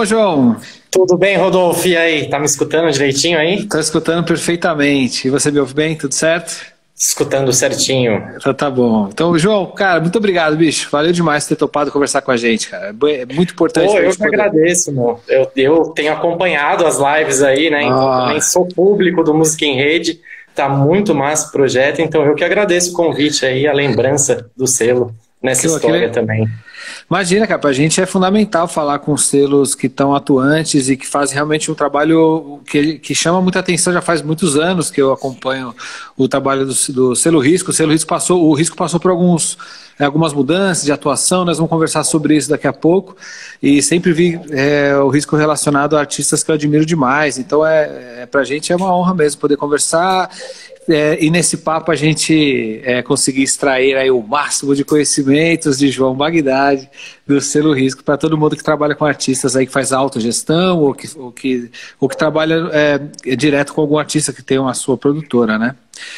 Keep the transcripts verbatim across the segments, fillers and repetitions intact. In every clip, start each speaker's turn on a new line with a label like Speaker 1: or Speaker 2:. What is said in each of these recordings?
Speaker 1: bom, João?
Speaker 2: Tudo bem, Rodolfo? E aí, tá me escutando direitinho aí?
Speaker 1: Tô escutando perfeitamente. E você me ouve bem? Tudo certo?
Speaker 2: Escutando certinho.
Speaker 1: Então tá bom. Então, João, cara, muito obrigado, bicho. Valeu demais ter topado conversar com a gente, cara. É muito importante.
Speaker 2: Pô,
Speaker 1: a
Speaker 2: eu
Speaker 1: gente
Speaker 2: que
Speaker 1: poder...
Speaker 2: agradeço, meu. Eu, eu tenho acompanhado as lives aí, né? Então,
Speaker 1: Ah.
Speaker 2: também sou público do Música em Rede. Tá muito massa o projeto, então eu que agradeço o convite aí, a lembrança do selo nessa
Speaker 1: Que-
Speaker 2: história
Speaker 1: que-
Speaker 2: também.
Speaker 1: Imagina, cara, pra gente é fundamental falar com selos que estão atuantes e que fazem realmente um trabalho que, que chama muita atenção. Já faz muitos anos que eu acompanho o trabalho do, do Selo Risco. O Selo Risco passou, o Risco passou por alguns, algumas mudanças de atuação, nós vamos conversar sobre isso daqui a pouco. E sempre vi é, o Risco relacionado a artistas que eu admiro demais. Então, é, é, pra gente é uma honra mesmo poder conversar. É, e nesse papo a gente é, conseguir extrair aí o máximo de conhecimentos de João Bagdad, do Selo Risco, para todo mundo que trabalha com artistas aí, que faz autogestão ou que, ou que, ou que trabalha é, é, direto com algum artista que tem uma sua produtora, né?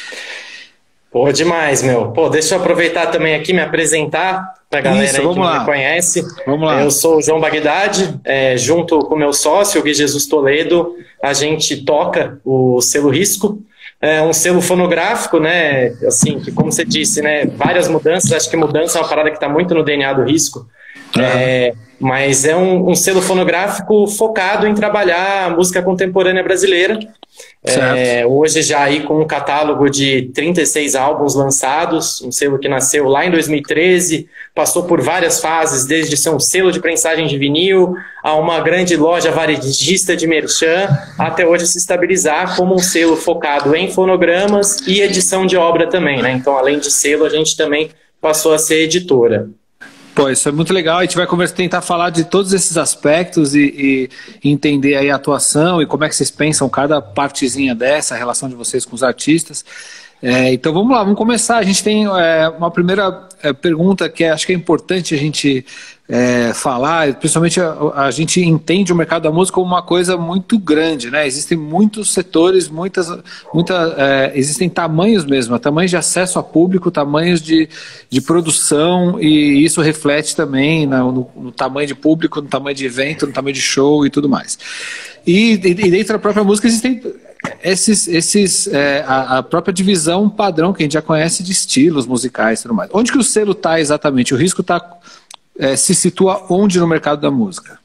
Speaker 2: Pô, demais, meu. Pô, deixa eu aproveitar também aqui, me apresentar pra galera
Speaker 1: Isso,
Speaker 2: aí que
Speaker 1: vamos
Speaker 2: não
Speaker 1: lá.
Speaker 2: me conhece.
Speaker 1: Vamos lá.
Speaker 2: Eu sou o João Bagdad, é, junto com meu sócio, o Gui Jesus Toledo, a gente toca o Selo Risco. É um selo fonográfico, né? Assim, que como você disse, né? Várias mudanças, acho que mudança é uma parada que está muito no D N A do Risco.
Speaker 1: Uhum.
Speaker 2: É, mas é um, um selo fonográfico focado em trabalhar a música contemporânea brasileira. É, hoje já aí com um catálogo de trinta e seis álbuns lançados, um selo que nasceu lá em dois mil e treze, passou por várias fases, desde ser um selo de prensagem de vinil, a uma grande loja varejista de merchan, até hoje se estabilizar como um selo focado em fonogramas e edição de obra também, né? Então, além de selo, a gente também passou a ser editora.
Speaker 1: Pô, isso é muito legal. A gente vai conversar, tentar falar de todos esses aspectos e, e entender aí a atuação e como é que vocês pensam cada partezinha dessa, a relação de vocês com os artistas. É, então vamos lá, vamos começar. A gente tem é, uma primeira é, pergunta que é, acho que é importante a gente é, falar, principalmente a, a gente entende o mercado da música como uma coisa muito grande, né? Existem muitos setores, muitas, muita, é, existem tamanhos mesmo, tamanhos de acesso a público, tamanhos de, de produção, e isso reflete também no, no, no tamanho de público, no tamanho de evento, no tamanho de show e tudo mais. E, e dentro da própria música existem esses, esses é, a, a própria divisão padrão que a gente já conhece de estilos musicais e tudo mais. Onde que o selo está exatamente? O Risco tá, é, se situa onde no mercado da música?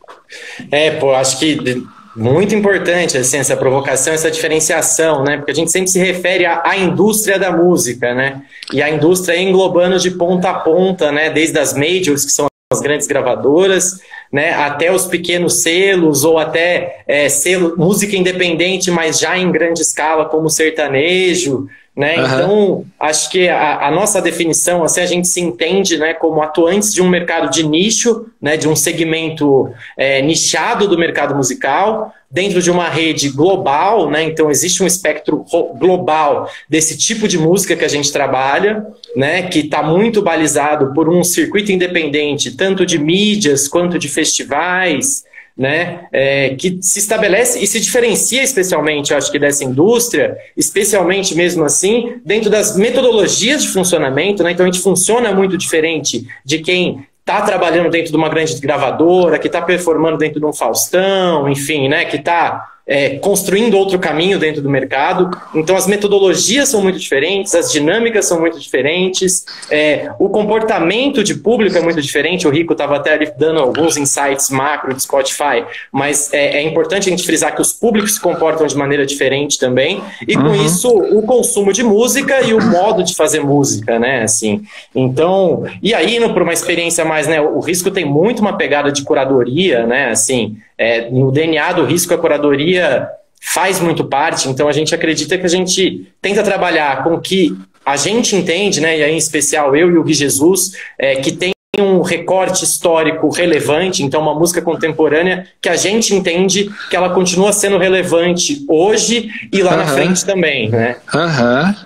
Speaker 2: É, pô, acho que muito importante assim, essa provocação, essa diferenciação, né? Porque a gente sempre se refere à, à indústria da música, né? E a indústria englobando de ponta a ponta, né? Desde as majors, que são as grandes gravadoras, né, até os pequenos selos, ou até é, selo, música independente, mas já em grande escala, como sertanejo, né? Uhum. Então, acho que a, a nossa definição, assim, a gente se entende, né, como atuantes de um mercado de nicho, né, de um segmento é, nichado do mercado musical, dentro de uma rede global, né? Então existe um espectro global desse tipo de música que a gente trabalha, né? Que está muito balizado por um circuito independente, tanto de mídias quanto de festivais, né? É, que se estabelece e se diferencia especialmente, eu acho que dessa indústria, especialmente mesmo assim, dentro das metodologias de funcionamento, né? Então a gente funciona muito diferente de quem está trabalhando dentro de uma grande gravadora, que está performando dentro de um Faustão, enfim, né, que está é, construindo outro caminho dentro do mercado. Então as metodologias são muito diferentes, as dinâmicas são muito diferentes, é, o comportamento de público é muito diferente. O Rico estava até ali dando alguns insights macro de Spotify, mas é, é importante a gente frisar que os públicos se comportam de maneira diferente também, e com uhum. isso o consumo de música e o modo de fazer música, né, assim. Então, e aí indo para uma experiência mais, né, o Risco tem muito uma pegada de curadoria, né, assim, é, no D N A do Risco a curadoria faz muito parte, então a gente acredita que a gente tenta trabalhar com o que a gente entende, né, e aí em especial eu e o Gui Jesus, é, que tem um recorte histórico relevante, então uma música contemporânea que a gente entende que ela continua sendo relevante hoje e lá uhum. na frente também, né?
Speaker 1: Aham. Uhum.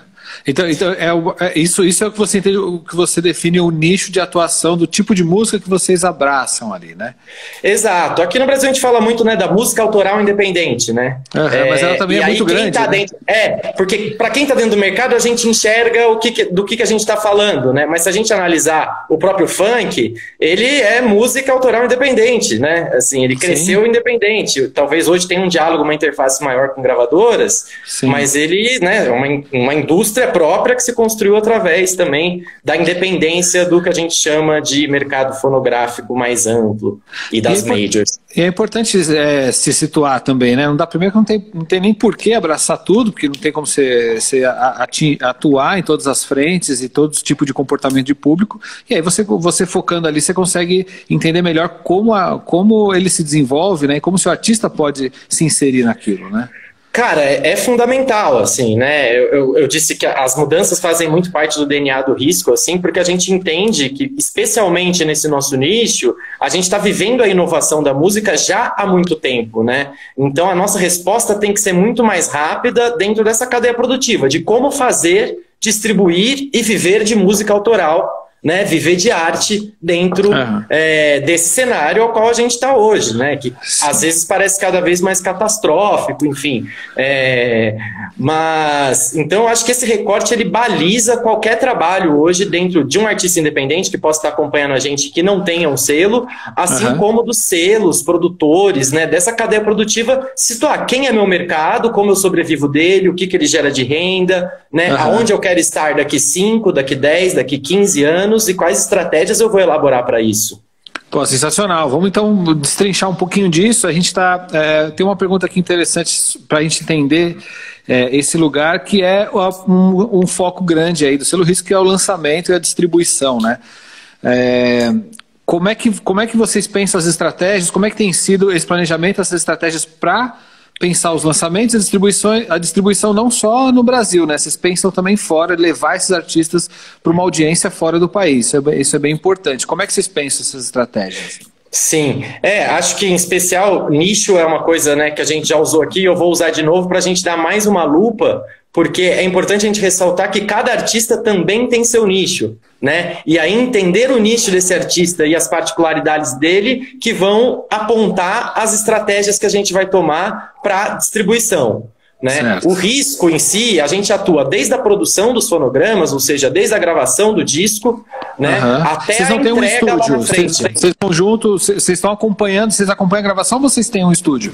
Speaker 1: Então, então é, é, isso, isso é o que você entende, o que você define o nicho de atuação do tipo de música que vocês abraçam ali, né?
Speaker 2: Exato. Aqui no Brasil a gente fala muito, né, da música autoral independente, né?
Speaker 1: Uhum, é, mas ela também é muito grande. Tá, né?
Speaker 2: Dentro, é, porque para quem está dentro do mercado a gente enxerga o que, do que, que a gente está falando, né? Mas se a gente analisar o próprio funk, ele é música autoral independente, né? Assim, ele cresceu Sim. independente. Talvez hoje tenha um diálogo, uma interface maior com gravadoras, Sim. mas ele, né, é uma, uma indústria própria que se construiu através também da independência do que a gente chama de mercado fonográfico mais amplo e das e é majors.
Speaker 1: E é importante é, se situar também, né? Não dá, primeiro que não tem, não tem nem por que abraçar tudo, porque não tem como você, você atuar em todas as frentes e todo tipo de comportamento de público, e aí você, você focando ali, você consegue entender melhor como, a, como ele se desenvolve, né? E como o seu artista pode se inserir naquilo, né?
Speaker 2: Cara, é, é fundamental, assim, né? Eu, eu, eu disse que as mudanças fazem muito parte do D N A do risco, assim, porque a gente entende que, especialmente nesse nosso nicho, a gente está vivendo a inovação da música já há muito tempo, né? Então a nossa resposta tem que ser muito mais rápida dentro dessa cadeia produtiva, de como fazer, distribuir e viver de música autoral, né, viver de arte dentro uhum. é, desse cenário ao qual a gente está hoje, né, que Sim. às vezes parece cada vez mais catastrófico, enfim. É, mas, então, eu acho que esse recorte, ele baliza qualquer trabalho hoje dentro de um artista independente que possa estar acompanhando a gente que não tenha um selo, assim uhum. como dos selos, produtores, né, dessa cadeia produtiva, situar quem é meu mercado, como eu sobrevivo dele, o que, que ele gera de renda, né, uhum. aonde eu quero estar daqui cinco, daqui dez, daqui quinze anos, e quais estratégias eu vou elaborar para isso.
Speaker 1: Pô, sensacional. Vamos então destrinchar um pouquinho disso. A gente tá, é, tem uma pergunta aqui interessante para a gente entender é, esse lugar, que é um, um foco grande aí do Selo Risco, que é o lançamento e a distribuição, né? É, como, é que, como é que vocês pensam as estratégias? Como é que tem sido esse planejamento, essas estratégias para pensar os lançamentos e a distribuição, a distribuição não só no Brasil, né? Vocês pensam também fora, levar esses artistas para uma audiência fora do país. Isso é, isso é bem importante. Como é que vocês pensam essas estratégias?
Speaker 2: Sim, é, acho que em especial nicho é uma coisa, né, que a gente já usou aqui, eu vou usar de novo para a gente dar mais uma lupa, porque é importante a gente ressaltar que cada artista também tem seu nicho, né? E aí entender o nicho desse artista e as particularidades dele que vão apontar as estratégias que a gente vai tomar para distribuição. Né? O risco em si, a gente atua desde a produção dos fonogramas, ou seja, desde a gravação do disco, né, uhum. até
Speaker 1: vocês não
Speaker 2: a
Speaker 1: têm um
Speaker 2: entrega
Speaker 1: estúdio,
Speaker 2: lá na frente.
Speaker 1: Vocês, vocês estão juntos, vocês estão acompanhando, vocês acompanham a gravação ou vocês têm um estúdio?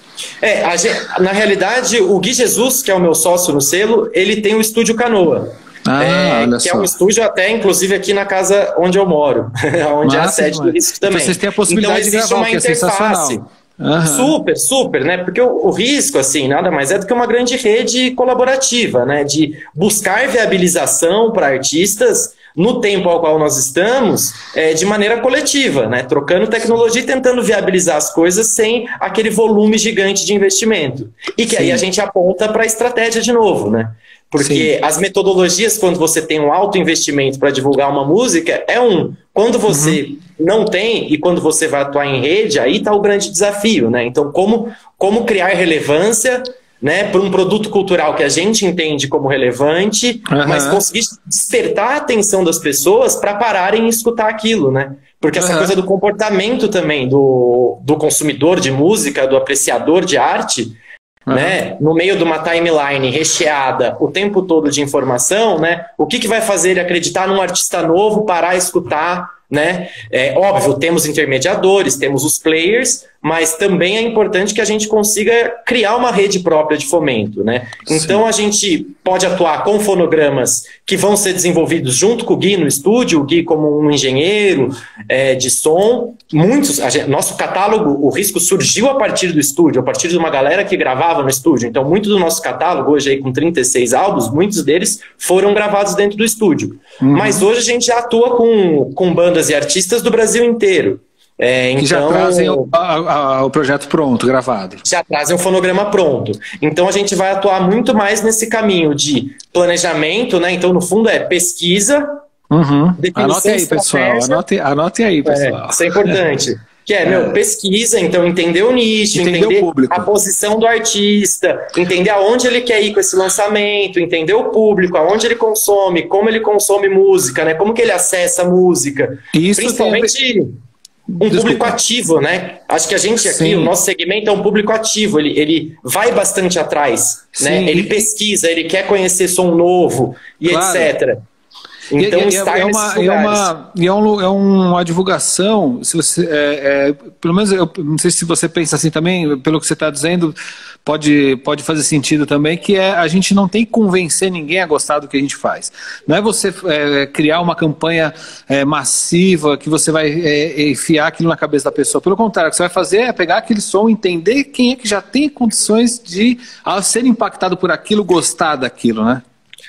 Speaker 2: É, a gente, na realidade, o Gui Jesus, que é o meu sócio no selo, ele tem o estúdio Canoa.
Speaker 1: Ah,
Speaker 2: é, que
Speaker 1: só.
Speaker 2: é um estúdio até, inclusive, aqui na casa onde eu moro, onde Massa, é a sede do risco também.
Speaker 1: Então vocês têm a possibilidade
Speaker 2: então,
Speaker 1: de gravar,
Speaker 2: uma
Speaker 1: que é sensacional.
Speaker 2: Uhum. Super, super, né? Porque o, o risco, assim, nada mais é do que uma grande rede colaborativa, né? De buscar viabilização para artistas no tempo ao qual nós estamos, é, de maneira coletiva, né? Trocando tecnologia e tentando viabilizar as coisas sem aquele volume gigante de investimento. E que Sim. aí a gente aponta para a estratégia de novo, né? Porque Sim. as metodologias, quando você tem um alto investimento para divulgar uma música, é um. Quando você uhum. não tem e quando você vai atuar em rede, aí está o grande desafio, né? Então, como, como criar relevância, né, para um produto cultural que a gente entende como relevante, uhum. mas conseguir despertar a atenção das pessoas para pararem e escutar aquilo, né? Porque essa uhum. coisa do comportamento também do, do consumidor de música, do apreciador de arte, Uhum. né, no meio de uma timeline recheada o tempo todo de informação, né, o que, que vai fazer ele acreditar num artista novo, parar a escutar, né? É óbvio, temos intermediadores, temos os players, mas também é importante que a gente consiga criar uma rede própria de fomento, né? Então Sim. a gente pode atuar com fonogramas que vão ser desenvolvidos junto com o Gui no estúdio, o Gui como um engenheiro é, de som. Muitos, a gente, nosso catálogo, o Risco surgiu a partir do estúdio, a partir de uma galera que gravava no estúdio. Então muito do nosso catálogo, hoje aí com trinta e seis álbuns, muitos deles foram gravados dentro do estúdio. Uhum. Mas hoje a gente já atua com, com bandas e artistas do Brasil inteiro. É, então,
Speaker 1: que já trazem o, a, a, o projeto pronto, gravado.
Speaker 2: Já trazem o fonograma pronto. Então a gente vai atuar muito mais nesse caminho de planejamento, né? Então, no fundo, é pesquisa.
Speaker 1: Uhum. Anote aí, pessoal. Anote, anote aí, pessoal.
Speaker 2: É, isso é importante. Que é, meu, pesquisa, então entender o nicho,
Speaker 1: entender,
Speaker 2: entender
Speaker 1: o
Speaker 2: a posição do artista, entender aonde ele quer ir com esse lançamento, entender o público, aonde ele consome, como ele consome música, né? Como que ele acessa a música.
Speaker 1: Isso
Speaker 2: Principalmente
Speaker 1: tem...
Speaker 2: um
Speaker 1: Desculpa.
Speaker 2: público ativo, né? Acho que a gente aqui, Sim. o nosso segmento é um público ativo, ele, ele vai bastante atrás, né? Ele pesquisa, ele quer conhecer som novo e claro. etcétera. Então,
Speaker 1: e, e, é, uma, é, uma, é, um, é uma divulgação, se você, é, é, pelo menos eu não sei se você pensa assim também, pelo que você está dizendo, pode, pode fazer sentido também, que é, a gente não tem que convencer ninguém a gostar do que a gente faz. Não é você é, criar uma campanha é, massiva que você vai é, enfiar aquilo na cabeça da pessoa. Pelo contrário, o que você vai fazer é pegar aquele som, entender quem é que já tem condições de, ao ser impactado por aquilo, gostar daquilo, né?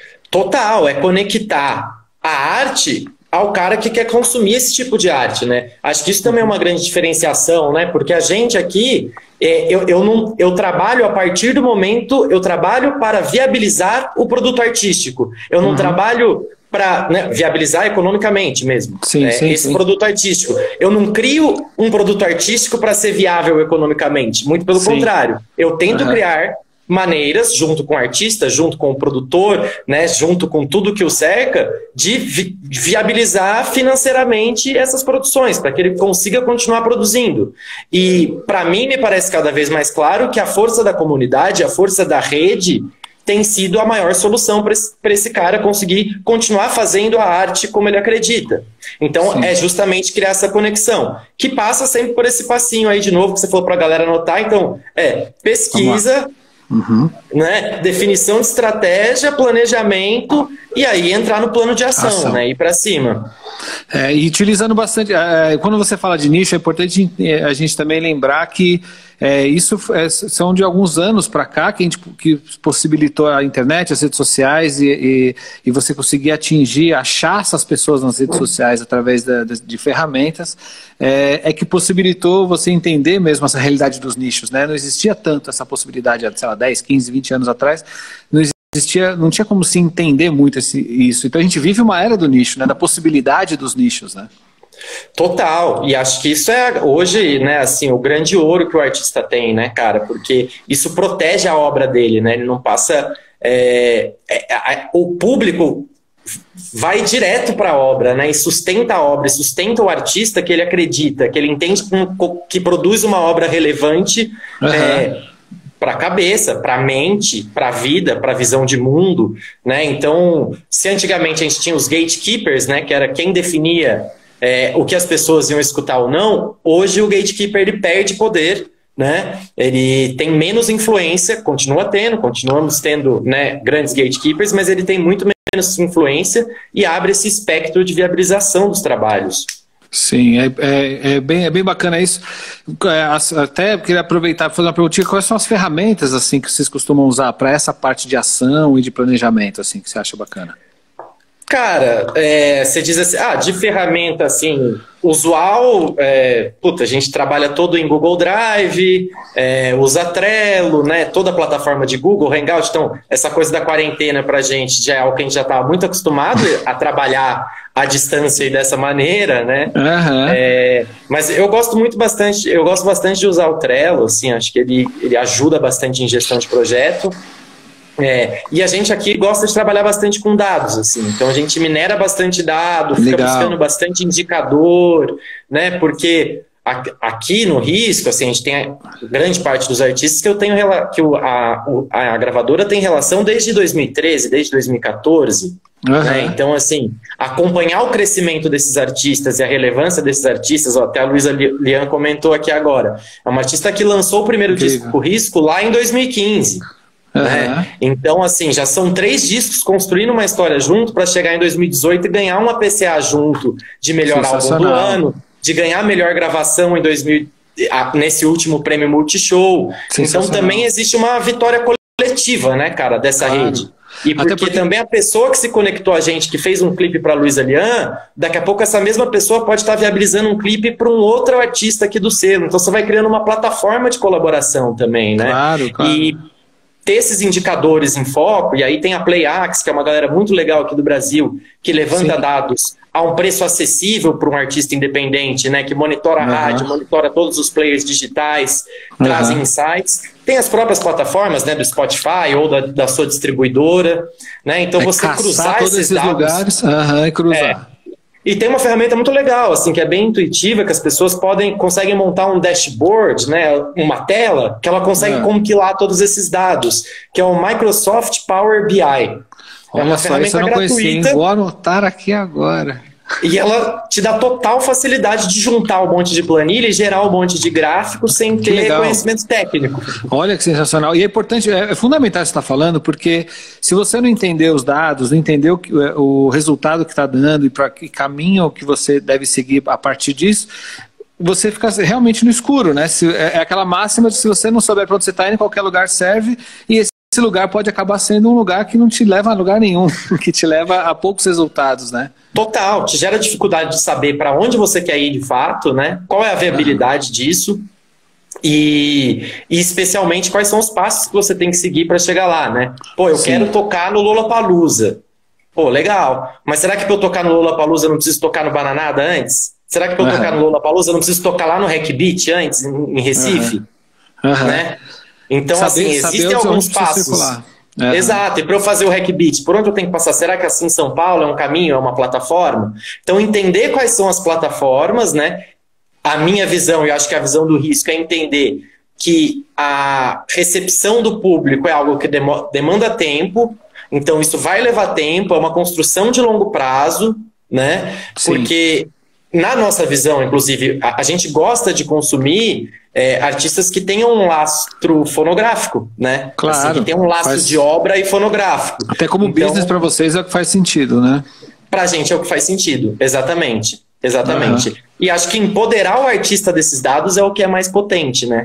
Speaker 2: Total, é conectar a arte ao cara que quer consumir esse tipo de arte, né? Acho que isso também é uma grande diferenciação, né? Porque a gente aqui, é, eu, eu, não, eu trabalho a partir do momento, eu trabalho para viabilizar o produto artístico. Eu não uhum. trabalho para né, viabilizar economicamente mesmo
Speaker 1: sim,
Speaker 2: é,
Speaker 1: sim,
Speaker 2: esse
Speaker 1: sim.
Speaker 2: produto artístico. Eu não crio um produto artístico para ser viável economicamente, muito pelo sim. contrário. Eu tento uhum. criar maneiras, junto com o artista, junto com o produtor, né, junto com tudo que o cerca, de vi viabilizar financeiramente essas produções, para que ele consiga continuar produzindo. E, para mim, me parece cada vez mais claro que a força da comunidade, a força da rede, tem sido a maior solução para esse, esse cara conseguir continuar fazendo a arte como ele acredita. Então, Sim. é justamente criar essa conexão, que passa sempre por esse passinho aí, de novo, que você falou para a galera anotar. Então, é pesquisa...
Speaker 1: Uhum.
Speaker 2: Né? Definição de estratégia, planejamento e aí entrar no plano de ação, ação. Né? Ir para cima.
Speaker 1: É, e utilizando bastante, é, quando você fala de nicho, é importante a gente também lembrar que é, isso é, são de alguns anos para cá que, a gente, que possibilitou a internet, as redes sociais e, e, e você conseguir atingir, achar essas pessoas nas redes sociais através da, de, de ferramentas, é, é que possibilitou você entender mesmo essa realidade dos nichos, né? Não existia tanto essa possibilidade há, sei lá, dez, quinze, vinte anos atrás, não existia, não tinha como se entender muito esse, isso. Então a gente vive uma era do nicho, né? Da possibilidade dos nichos, né?
Speaker 2: Total, e acho que isso é hoje, né, assim, o grande ouro que o artista tem, né, cara, porque isso protege a obra dele, né, ele não passa, é, é, é, o público vai direto para a obra, né, e sustenta a obra, sustenta o artista que ele acredita, que ele entende que, que produz uma obra relevante, uhum. é, para a cabeça, para a mente, para a vida, para a visão de mundo, né, então, se antigamente a gente tinha os gatekeepers, né, que era quem definia É, o que as pessoas iam escutar ou não, hoje o gatekeeper ele perde poder, né? Ele tem menos influência, continua tendo, continuamos tendo, né, grandes gatekeepers, mas ele tem muito menos influência e abre esse espectro de viabilização dos trabalhos.
Speaker 1: Sim, é, é, é, bem, é bem bacana isso. Até queria aproveitar para fazer uma perguntinha, quais são as ferramentas assim, que vocês costumam usar para essa parte de ação e de planejamento, assim, que você acha bacana?
Speaker 2: Cara, é, você diz assim, ah, de ferramenta assim, usual, é, puta, a gente trabalha todo em Google Drive, é, usa Trello, né, toda a plataforma de Google, Hangout, então essa coisa da quarentena pra gente já é algo que a gente já estava muito acostumado a trabalhar à distância e dessa maneira, né,
Speaker 1: uhum.
Speaker 2: é, mas eu gosto muito bastante, eu gosto bastante de usar o Trello, assim, acho que ele, ele ajuda bastante em gestão de projeto. É, e a gente aqui gosta de trabalhar bastante com dados, assim, então a gente minera bastante dado, fica
Speaker 1: Legal. buscando
Speaker 2: bastante indicador, né, porque aqui no Risco, assim, a gente tem a grande parte dos artistas que eu tenho, que o, a, a gravadora tem relação desde dois mil e treze, desde dois mil e quatorze, uhum. né, então assim, acompanhar o crescimento desses artistas e a relevância desses artistas, ó, até a Luísa Lian comentou aqui agora, é uma artista que lançou o primeiro Incrível. disco Risco lá em dois mil e quinze, Uhum. Né? Então, assim, já são três discos construindo uma história junto para chegar em dois mil e dezoito e ganhar uma P C A junto, de melhor álbum do ano, de ganhar melhor gravação em dois mil, nesse último prêmio Multishow. Então também existe uma vitória coletiva, né, cara, dessa claro. rede. E porque, porque também a pessoa que se conectou a gente, que fez um clipe para Luísa Lian, daqui a pouco essa mesma pessoa pode estar viabilizando um clipe para um outro artista aqui do selo. Então você vai criando uma plataforma de colaboração também, né?
Speaker 1: Claro, claro.
Speaker 2: E ter esses indicadores em foco, e aí tem a PlayAxe, que é uma galera muito legal aqui do Brasil, que levanta Sim. dados a um preço acessível para um artista independente, né? Que monitora a
Speaker 1: uhum.
Speaker 2: rádio, monitora todos os players digitais, uhum. trazem insights. Tem as próprias plataformas, né, do Spotify ou da, da sua distribuidora, né? Então é você cruzar
Speaker 1: todos
Speaker 2: esses,
Speaker 1: esses
Speaker 2: dados,
Speaker 1: lugares uhum, e cruzar.
Speaker 2: É, e tem uma ferramenta muito legal, assim, que é bem intuitiva, que as pessoas podem, conseguem montar um dashboard, né, uma tela, que ela consegue é. compilar todos esses dados, que é o Microsoft Power B I.
Speaker 1: Olha
Speaker 2: é uma
Speaker 1: só,
Speaker 2: ferramenta
Speaker 1: isso eu não
Speaker 2: gratuita.
Speaker 1: Conheci, vou anotar aqui agora.
Speaker 2: E ela te dá total facilidade de juntar um monte de planilha e gerar um monte de gráficos sem
Speaker 1: que
Speaker 2: ter
Speaker 1: legal.
Speaker 2: conhecimento técnico.
Speaker 1: Olha que sensacional. E é importante, é fundamental você estar falando, porque se você não entender os dados, não entender o, que, o resultado que está dando e para que caminho que você deve seguir a partir disso, você fica realmente no escuro, né? Se, é aquela máxima de se você não souber para onde você está indo, qualquer lugar serve, e esse Esse lugar pode acabar sendo um lugar que não te leva a lugar nenhum, que te leva a poucos resultados, né?
Speaker 2: Total, te gera dificuldade de saber para onde você quer ir de fato, né? Qual é a viabilidade uhum. disso e, e especialmente quais são os passos que você tem que seguir para chegar lá, né? Pô, eu Sim. quero tocar no Lollapalooza. Pô, legal. Mas será que para eu tocar no Lollapalooza eu não preciso tocar no Bananada antes? Será que para eu uhum. tocar no Lollapalooza eu não preciso tocar lá no Hack Beat antes, em, em Recife? Uhum. Uhum. Né? Então, saber, assim, existem alguns passos. Uhum. Exato, e para eu fazer o Hack Beat, por onde eu tenho que passar? Será que assim São Paulo é um caminho, é uma plataforma? Então, entender quais são as plataformas, né? A minha visão, e eu acho que a visão do Risco, é entender que a recepção do público é algo que demanda tempo, então isso vai levar tempo, é uma construção de longo prazo, né? Sim. Porque, na nossa visão, inclusive, a, a gente gosta de consumir É, artistas que tenham um lastro fonográfico, né?
Speaker 1: Claro.
Speaker 2: Assim, que tenham um lastro faz... de obra e fonográfico.
Speaker 1: Até como então, business para vocês é o que faz sentido, né?
Speaker 2: Pra gente é o que faz sentido, exatamente. Exatamente. Uhum. E acho que empoderar o artista desses dados é o que é mais potente, né?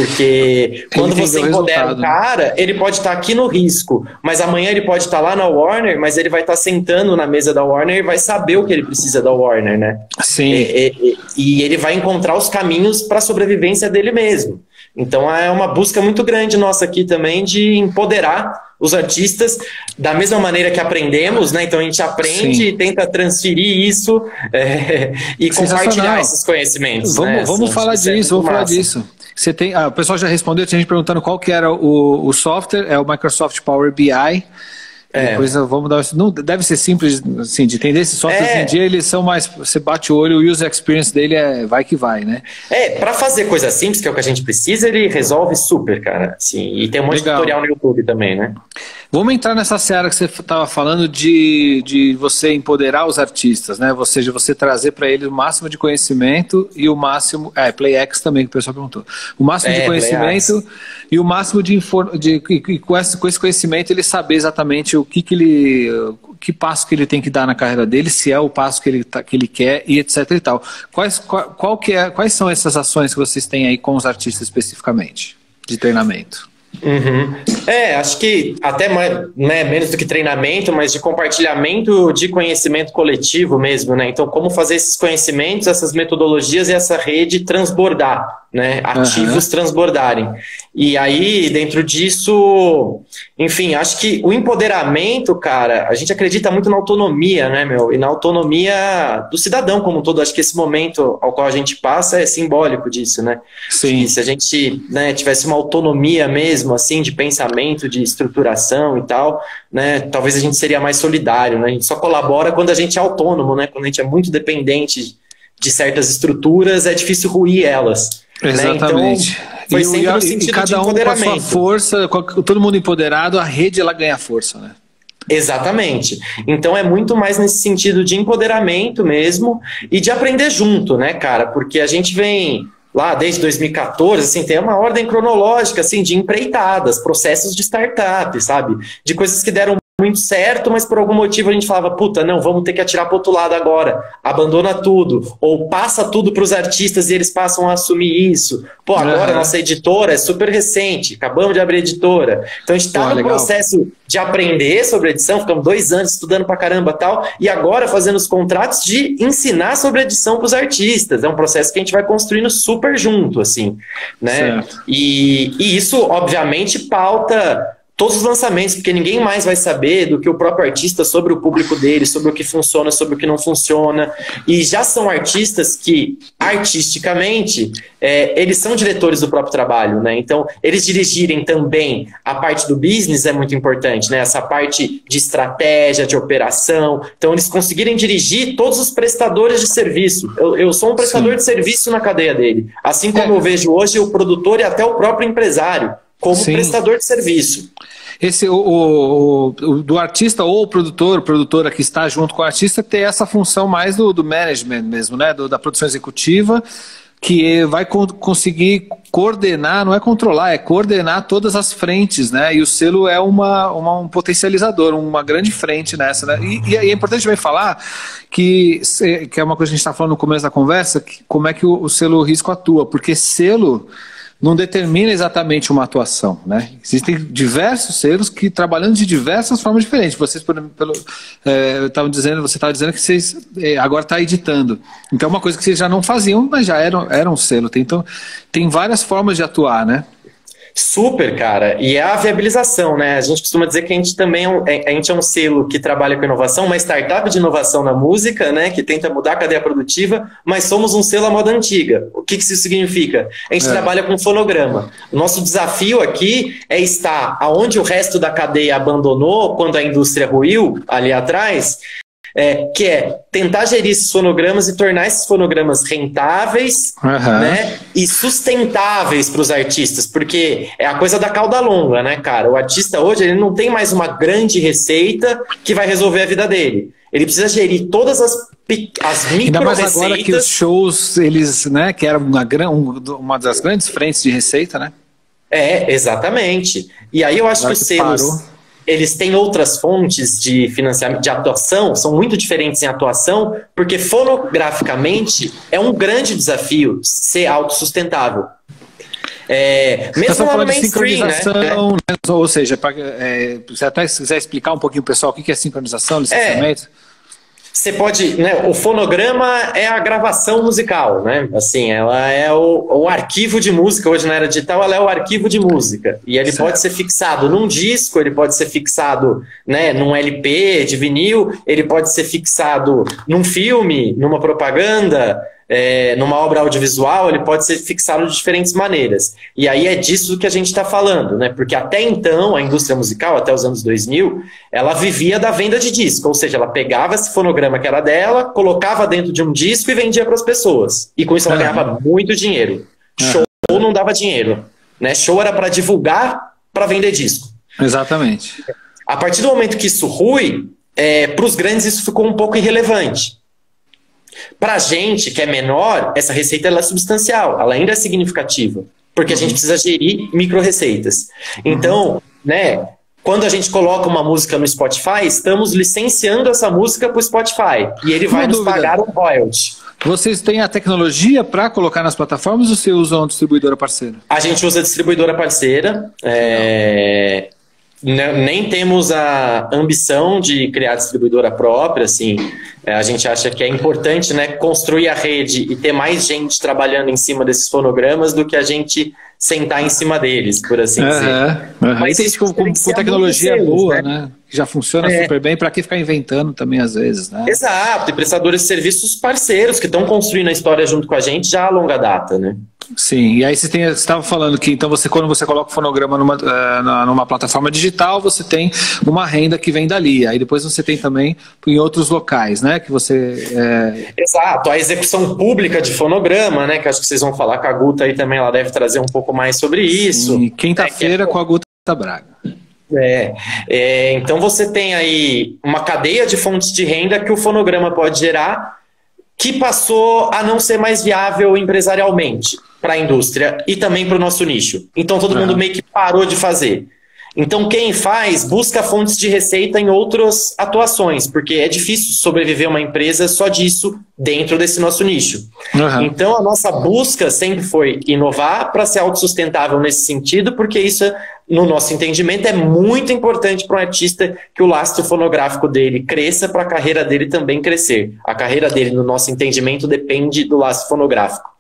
Speaker 2: Porque quando você empodera o cara, ele pode estar aqui no Risco, mas amanhã ele pode estar lá na Warner, mas ele vai estar sentando na mesa da Warner e vai saber o que ele precisa da Warner, né?
Speaker 1: Sim.
Speaker 2: E, e, e ele vai encontrar os caminhos para a sobrevivência dele mesmo. Então é uma busca muito grande nossa aqui também de empoderar os artistas da mesma maneira que aprendemos, né? Então a gente aprende Sim. e tenta transferir isso é, e compartilhar esses conhecimentos.
Speaker 1: Vamos,
Speaker 2: né?
Speaker 1: vamos
Speaker 2: assim,
Speaker 1: falar disso, vamos massa. falar disso. Você tem, ah, o pessoal já respondeu, tinha gente perguntando qual que era o, o software, é o Microsoft Power B I. É. Depois vamos dar. Não, deve ser simples assim, de entender. Esses softwares é. hoje em dia eles são mais. Você bate o olho, o user experience dele é vai que vai, né?
Speaker 2: É, para fazer coisa simples, que é o que a gente precisa, ele resolve super, cara. Assim, e tem um monte Legal. de tutorial no YouTube também, né?
Speaker 1: Vamos entrar nessa seara que você estava falando de, de você empoderar os artistas, né? Ou seja, você trazer para eles o máximo de conhecimento e o máximo. É, PlayX também, que o pessoal perguntou. O máximo é, de conhecimento e o máximo de, de, de com, esse, com esse conhecimento ele saber exatamente o que, que ele. Que passo que ele tem que dar na carreira dele, se é o passo que ele, tá, que ele quer e etc e tal. Quais, qual, qual que é, quais são essas ações que vocês têm aí com os artistas especificamente, de treinamento?
Speaker 2: Uhum. É, acho que até mais, né, menos do que treinamento, mas de compartilhamento de conhecimento coletivo mesmo, né? Então, como fazer esses conhecimentos, essas metodologias e essa rede transbordar, né? Ativos uhum. transbordarem. E aí, dentro disso, enfim, acho que o empoderamento, cara, a gente acredita muito na autonomia, né, meu? E na autonomia do cidadão como um todo. Acho que esse momento ao qual a gente passa é simbólico disso, né?
Speaker 1: Sim.
Speaker 2: E se a gente, né, tivesse uma autonomia mesmo, assim, de pensamento, de estruturação e tal, né, talvez a gente seria mais solidário, né? A gente só colabora quando a gente é autônomo, né? Quando a gente é muito dependente de certas estruturas, é difícil ruir elas.
Speaker 1: Exatamente.
Speaker 2: Né? Então, foi
Speaker 1: e,
Speaker 2: sempre
Speaker 1: e,
Speaker 2: no sentido
Speaker 1: e cada
Speaker 2: de
Speaker 1: um
Speaker 2: empoderamento.
Speaker 1: com a sua força, todo mundo empoderado, a rede ela ganha força, né?
Speaker 2: Exatamente. Então é muito mais nesse sentido de empoderamento mesmo e de aprender junto, né, cara? Porque a gente vem lá desde dois mil e quatorze, assim, tem uma ordem cronológica, assim, de empreitadas, processos de startup, sabe? De coisas que deram muito certo, mas por algum motivo a gente falava, puta, não, vamos ter que atirar para outro lado agora, abandona tudo, ou passa tudo para os artistas e eles passam a assumir isso. Pô, agora uhum. nossa editora é super recente, acabamos de abrir editora, então a gente está no legal. processo de aprender sobre edição, ficamos dois anos estudando pra caramba e tal, e agora fazendo os contratos de ensinar sobre edição para os artistas, é um processo que a gente vai construindo super junto, assim, né? E, e isso, obviamente, pauta todos os lançamentos, porque ninguém mais vai saber do que o próprio artista sobre o público dele, sobre o que funciona, sobre o que não funciona. E já são artistas que, artisticamente, é, eles são diretores do próprio trabalho, né? Então, eles dirigirem também a parte do business é muito importante, né? Essa parte de estratégia, de operação. Então, eles conseguirem dirigir todos os prestadores de serviço. Eu, eu sou um prestador Sim. de serviço na cadeia dele. Assim como é. eu vejo hoje o produtor e até o próprio empresário como Sim. prestador de serviço.
Speaker 1: Esse, o, o, o, do artista ou o produtor, produtora que está junto com o artista, ter essa função mais do, do management mesmo, né? Do, da produção executiva, que vai co conseguir coordenar, não é controlar, é coordenar todas as frentes, né? E o selo é uma, uma, um potencializador, uma grande frente nessa, né? E, e é importante também falar que, que é uma coisa que a gente está falando no começo da conversa, que, como é que o, o selo Risco atua, porque selo não determina exatamente uma atuação, né? Existem diversos selos que trabalhando de diversas formas diferentes. Vocês, pelo, pelo é, estavam dizendo, você estava dizendo que vocês é, agora está editando. Então é uma coisa que vocês já não faziam, mas já eram, eram selo. Então tem várias formas de atuar, né?
Speaker 2: Super, cara. E é a viabilização, né? A gente costuma dizer que a gente também é um, a gente é um selo que trabalha com inovação, uma startup de inovação na música, né? Que tenta mudar a cadeia produtiva, mas somos um selo à moda antiga. O que, que isso significa? A gente é. trabalha com fonograma. O nosso desafio aqui é estar aonde o resto da cadeia abandonou quando a indústria ruiu, ali atrás. É, que é tentar gerir esses fonogramas e tornar esses fonogramas rentáveis uhum. né, e sustentáveis para os artistas, porque é a coisa da cauda longa, né, cara? O artista hoje ele não tem mais uma grande receita que vai resolver a vida dele. Ele precisa gerir todas as, as micro
Speaker 1: Ainda mais
Speaker 2: receitas.
Speaker 1: Agora que os shows, eles, né, que era uma, uma das grandes frentes de receita, né?
Speaker 2: É, exatamente. E aí eu acho agora que os selos... Parou. Eles têm outras fontes de financiamento, de atuação, são muito diferentes em atuação, porque fonograficamente é um grande desafio ser autossustentável. É, mesmo lá no mainstream, né?
Speaker 1: né? Ou seja, pra, é, se até quiser explicar um pouquinho, pessoal, o que é sincronização, licenciamento? É.
Speaker 2: Você pode, né, o fonograma é a gravação musical, né? Assim, ela é o, o arquivo de música, hoje na era digital, ela é o arquivo de música. E ele certo. pode ser fixado num disco, ele pode ser fixado, né, num L P de vinil, ele pode ser fixado num filme, numa propaganda, é, numa obra audiovisual, ele pode ser fixado de diferentes maneiras. E aí é disso que a gente está falando, né? Porque até então, a indústria musical, até os anos dois mil, ela vivia da venda de disco, ou seja, ela pegava esse fonograma que era dela, colocava dentro de um disco e vendia para as pessoas. E com isso ela uhum. ganhava muito dinheiro. Show uhum. não dava dinheiro, né? Show era para divulgar, para vender disco.
Speaker 1: Exatamente.
Speaker 2: A partir do momento que isso rui, é, para os grandes isso ficou um pouco irrelevante. Para a gente, que é menor, essa receita ela é substancial, ela ainda é significativa, porque uhum. a gente precisa gerir micro-receitas. Então, uhum. né, quando a gente coloca uma música no Spotify, estamos licenciando essa música para o Spotify, e ele vai nos pagar um royalty.
Speaker 1: Vocês têm a tecnologia para colocar nas plataformas ou você usa uma distribuidora parceira?
Speaker 2: A gente usa distribuidora parceira, é... nem temos a ambição de criar distribuidora própria, assim, a gente acha que é importante, né, construir a rede e ter mais gente trabalhando em cima desses fonogramas do que a gente sentar em cima deles, por assim
Speaker 1: uhum,
Speaker 2: dizer.
Speaker 1: Uhum. Mas isso com, com, com tecnologia selos, boa, né? né? Que já funciona é. super bem, para que ficar inventando também às vezes, né?
Speaker 2: Exato, e prestadores de serviços parceiros que estão construindo a história junto com a gente já a longa data, né?
Speaker 1: Sim, e aí você estava falando que então você, quando você coloca o fonograma numa, uh, numa plataforma digital, você tem uma renda que vem dali. Aí depois você tem também em outros locais, né? Que você. É...
Speaker 2: Exato, a execução pública de fonograma, né? Que acho que vocês vão falar com a Guta aí também, ela deve trazer um pouco mais sobre isso.
Speaker 1: Quinta-feira é, é... com a Guta Braga.
Speaker 2: É, é, então você tem aí uma cadeia de fontes de renda que o fonograma pode gerar, que passou a não ser mais viável empresarialmente para a indústria e também para o nosso nicho. Então todo uhum. mundo meio que parou de fazer. Então quem faz busca fontes de receita em outras atuações, porque é difícil sobreviver uma empresa só disso dentro desse nosso nicho. Uhum. Então a nossa busca sempre foi inovar para ser autossustentável nesse sentido, porque isso, no nosso entendimento, é muito importante para um artista que o lastro fonográfico dele cresça, para a carreira dele também crescer. A carreira dele, no nosso entendimento, depende do lastro fonográfico.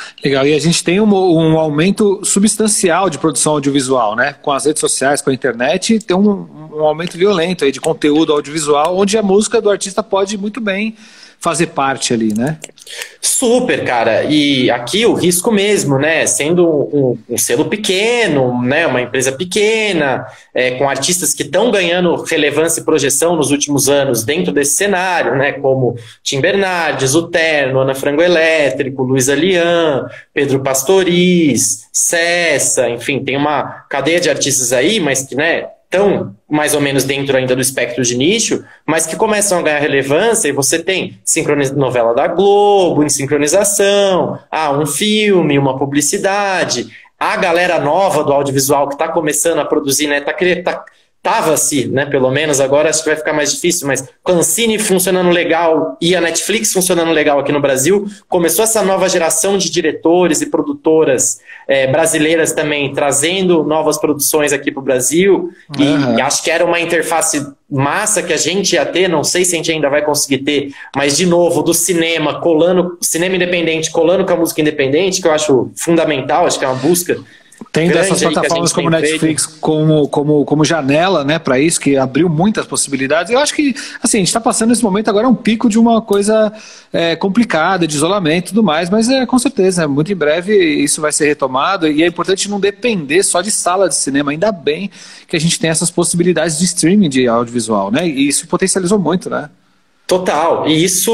Speaker 1: Legal, e a gente tem um, um aumento substancial de produção audiovisual, né? Com as redes sociais, com a internet, tem um, um aumento violento aí de conteúdo audiovisual, onde a música do artista pode muito bem fazer parte ali, né?
Speaker 2: Super, cara. E aqui o risco mesmo, né? Sendo um, um selo pequeno, né? Uma empresa pequena, é, com artistas que estão ganhando relevância e projeção nos últimos anos dentro desse cenário, né? Como Tim Bernardes, o Terno, Ana Frango Elétrico, Luísa Lian, Pedro Pastoriz, Cessa, enfim, tem uma cadeia de artistas aí, mas que, né? Estão mais ou menos dentro ainda do espectro de nicho, mas que começam a ganhar relevância, e você tem sincroniz... novela da Globo, em sincronização, ah, um filme, uma publicidade, a galera nova do audiovisual que está começando a produzir, né, tá, tá, tava-se, né, pelo menos, agora acho que vai ficar mais difícil, mas com a Ancine funcionando legal e a Netflix funcionando legal aqui no Brasil, começou essa nova geração de diretores e produtoras é, brasileiras também, trazendo novas produções aqui para o Brasil, uhum. e, e acho que era uma interface massa que a gente ia ter, não sei se a gente ainda vai conseguir ter, mas de novo, do cinema, colando, cinema independente, colando com a música independente, que eu acho fundamental, acho que é uma busca.
Speaker 1: Tem dessas plataformas como Netflix como, como, como janela, né, para isso, que abriu muitas possibilidades. Eu acho que, assim, a gente está passando nesse momento agora um pico de uma coisa é, complicada, de isolamento e tudo mais, mas é, com certeza, muito em breve isso vai ser retomado, e é importante não depender só de sala de cinema. Ainda bem que a gente tem essas possibilidades de streaming de audiovisual, né, e isso potencializou muito, né?
Speaker 2: Total, e isso,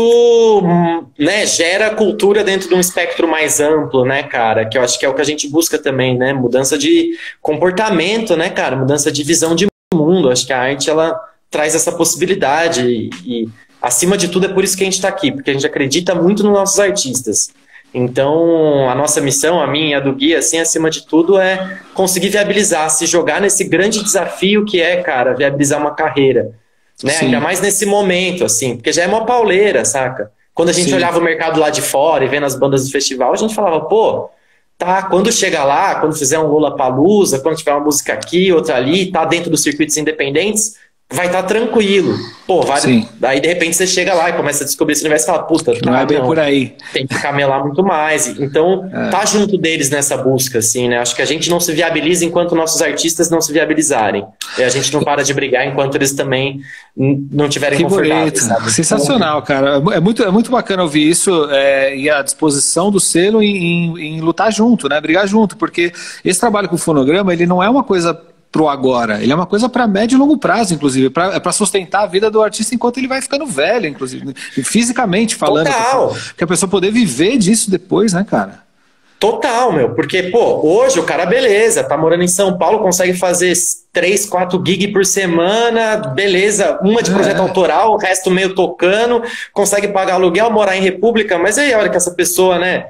Speaker 2: né, gera cultura dentro de um espectro mais amplo, né, cara, que eu acho que é o que a gente busca também, né, mudança de comportamento, né, cara, mudança de visão de mundo. Acho que a arte, ela traz essa possibilidade e, e acima de tudo, é por isso que a gente está aqui, porque a gente acredita muito nos nossos artistas. Então, a nossa missão, a minha e a do Gui, assim, acima de tudo, é conseguir viabilizar, se jogar nesse grande desafio que é, cara, viabilizar uma carreira. Né? Ainda mais nesse momento, assim, porque já é uma pauleira, saca? Quando a gente Sim. olhava o mercado lá de fora e vendo as bandas do festival, a gente falava, pô, tá, quando chega lá, quando fizer um Lollapalooza, quando tiver uma música aqui, outra ali, tá dentro dos circuitos independentes, vai estar tá tranquilo. Pô, vai, daí de repente você chega lá e começa a descobrir esse universo e fala, puta,
Speaker 1: não
Speaker 2: tá,
Speaker 1: é bem
Speaker 2: não,
Speaker 1: por aí.
Speaker 2: Tem que camelar muito mais. Então, é. tá junto deles nessa busca, assim, né? Acho que a gente não se viabiliza enquanto nossos artistas não se viabilizarem. E a gente não para de brigar enquanto eles também não tiverem
Speaker 1: que
Speaker 2: confortáveis.
Speaker 1: Bonito. Sabe? Sensacional, cara. É muito, é muito bacana ouvir isso é, e a disposição do selo em, em, em lutar junto, né? Brigar junto, porque esse trabalho com o fonograma, ele não é uma coisa pro agora, ele é uma coisa para médio e longo prazo, inclusive, pra, é para sustentar a vida do artista enquanto ele vai ficando velho, inclusive, fisicamente falando,
Speaker 2: Total.
Speaker 1: Que a pessoa poder viver disso depois, né, cara?
Speaker 2: Total, meu, porque, pô, hoje o cara, beleza, tá morando em São Paulo, consegue fazer três, quatro gig por semana, beleza, uma de projeto é. autoral, o resto meio tocando, consegue pagar aluguel, morar em república, mas aí a hora que essa pessoa, né,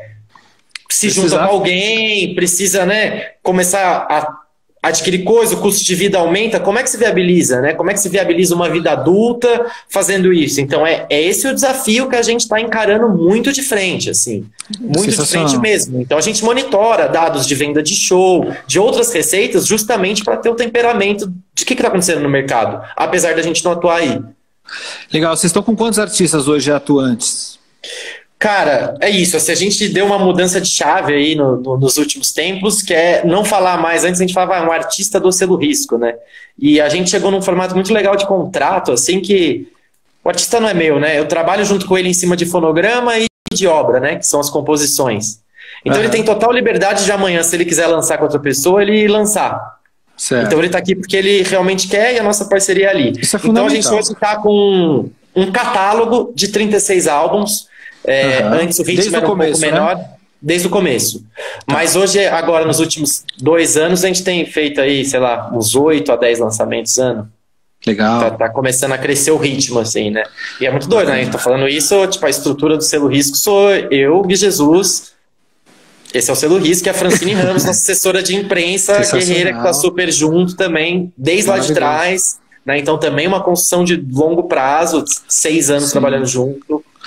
Speaker 2: se Precisar. junta com alguém, precisa, né, começar a adquirir coisa, o custo de vida aumenta, como é que se viabiliza, né? Como é que se viabiliza uma vida adulta fazendo isso? Então é, é esse o desafio que a gente está encarando muito de frente, assim, muito de frente mesmo. Então a gente monitora dados de venda de show, de outras receitas, justamente para ter o temperamento de o que está acontecendo no mercado, apesar da gente não atuar aí.
Speaker 1: Legal, vocês estão com quantos artistas hoje atuantes?
Speaker 2: Cara, é isso, assim, a gente deu uma mudança de chave aí no, no, nos últimos tempos, que é não falar mais, antes a gente falava ah, um artista do selo risco, né? E a gente chegou num formato muito legal de contrato, assim, que o artista não é meu, né? Eu trabalho junto com ele em cima de fonograma e de obra, né? Que são as composições. Então uhum. ele tem total liberdade de amanhã, se ele quiser lançar com outra pessoa, ele lançar. Certo. Então ele tá aqui porque ele realmente quer e a nossa parceria é ali.
Speaker 1: Isso é
Speaker 2: então a gente hoje tá com um catálogo de trinta e seis álbuns. É, uhum. Antes o ritmo desde era um começo, pouco menor, né? Desde o começo. Tá. Mas hoje, agora, nos últimos dois anos, a gente tem feito aí, sei lá, uns oito a dez lançamentos ano.
Speaker 1: Legal.
Speaker 2: Tá, tá começando a crescer o ritmo, assim, né? E é muito doido, né? A gente tá falando isso, tipo, a estrutura do selo risco sou eu, Gui Jesus. Esse é o selo risco, e a Francine Ramos, nossa assessora de imprensa, guerreira, que tá super junto também, desde lá de trás. Né? Então também uma construção de longo prazo, seis anos Sim. trabalhando junto.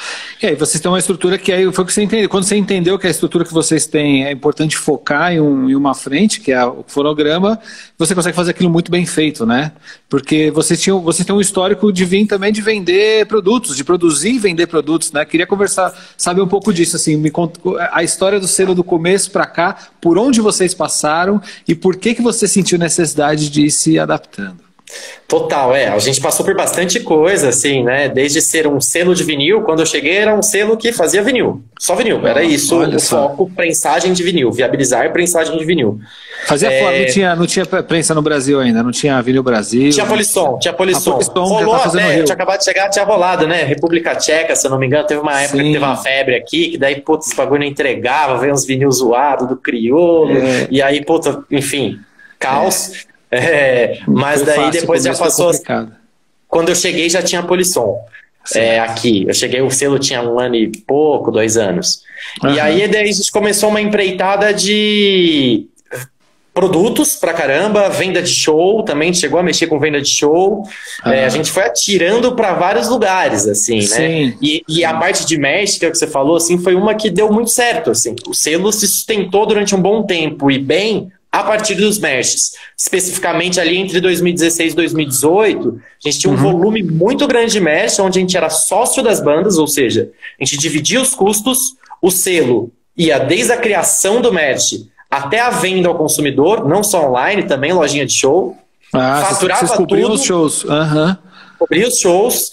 Speaker 1: E aí vocês têm uma estrutura que aí foi o que você entendeu. Quando você entendeu que a estrutura que vocês têm é importante focar em, um, em uma frente, que é o fonograma, você consegue fazer aquilo muito bem feito, né? Porque vocês, tinham, vocês têm um histórico de vir também de vender produtos, de produzir e vender produtos, né? Queria conversar, saber um pouco disso, assim, me conta a história do selo do começo para cá, por onde vocês passaram e por que, que você sentiu necessidade de ir se adaptando.
Speaker 2: Total, é. A gente passou por bastante coisa, assim, né? Desde ser um selo de vinil, quando eu cheguei era um selo que fazia vinil. Só vinil, era isso o foco, prensagem de vinil, viabilizar prensagem de vinil.
Speaker 1: Fazia é... fora, não tinha, não tinha prensa no Brasil ainda, não tinha Vinil Brasil.
Speaker 2: Tinha Polisson, tinha Polisson. Rolou, tá né? Eu tinha acabado de chegar, tinha rolado, né? República Tcheca, se eu não me engano, teve uma época Sim. que teve uma febre aqui, que daí, putz, esse bagulho não entregava, veio uns vinil zoados do crioulo, é. e aí, puta, enfim, caos. É. É, mas daí fácil, depois já passou. Quando eu cheguei já tinha Polisson é, aqui. Eu cheguei, o selo tinha um ano e pouco, dois anos. Uhum. E aí daí a gente começou uma empreitada de produtos pra caramba, venda de show, também chegou a mexer com venda de show. Uhum. É, a gente foi atirando para vários lugares, assim,
Speaker 1: Sim.
Speaker 2: né? E, e a parte de merch, que é o que você falou, assim, foi uma que deu muito certo, assim. O selo se sustentou durante um bom tempo e bem a partir dos merches. Especificamente ali entre dois mil e dezesseis e dois mil e dezoito, a gente tinha um uhum. volume muito grande de merch, onde a gente era sócio das bandas, ou seja, a gente dividia os custos, o selo ia desde a criação do merch até a venda ao consumidor, não só online, também lojinha de show.
Speaker 1: Ah, faturava vocês cobriam tudo, os shows. Uhum.
Speaker 2: Cobria os shows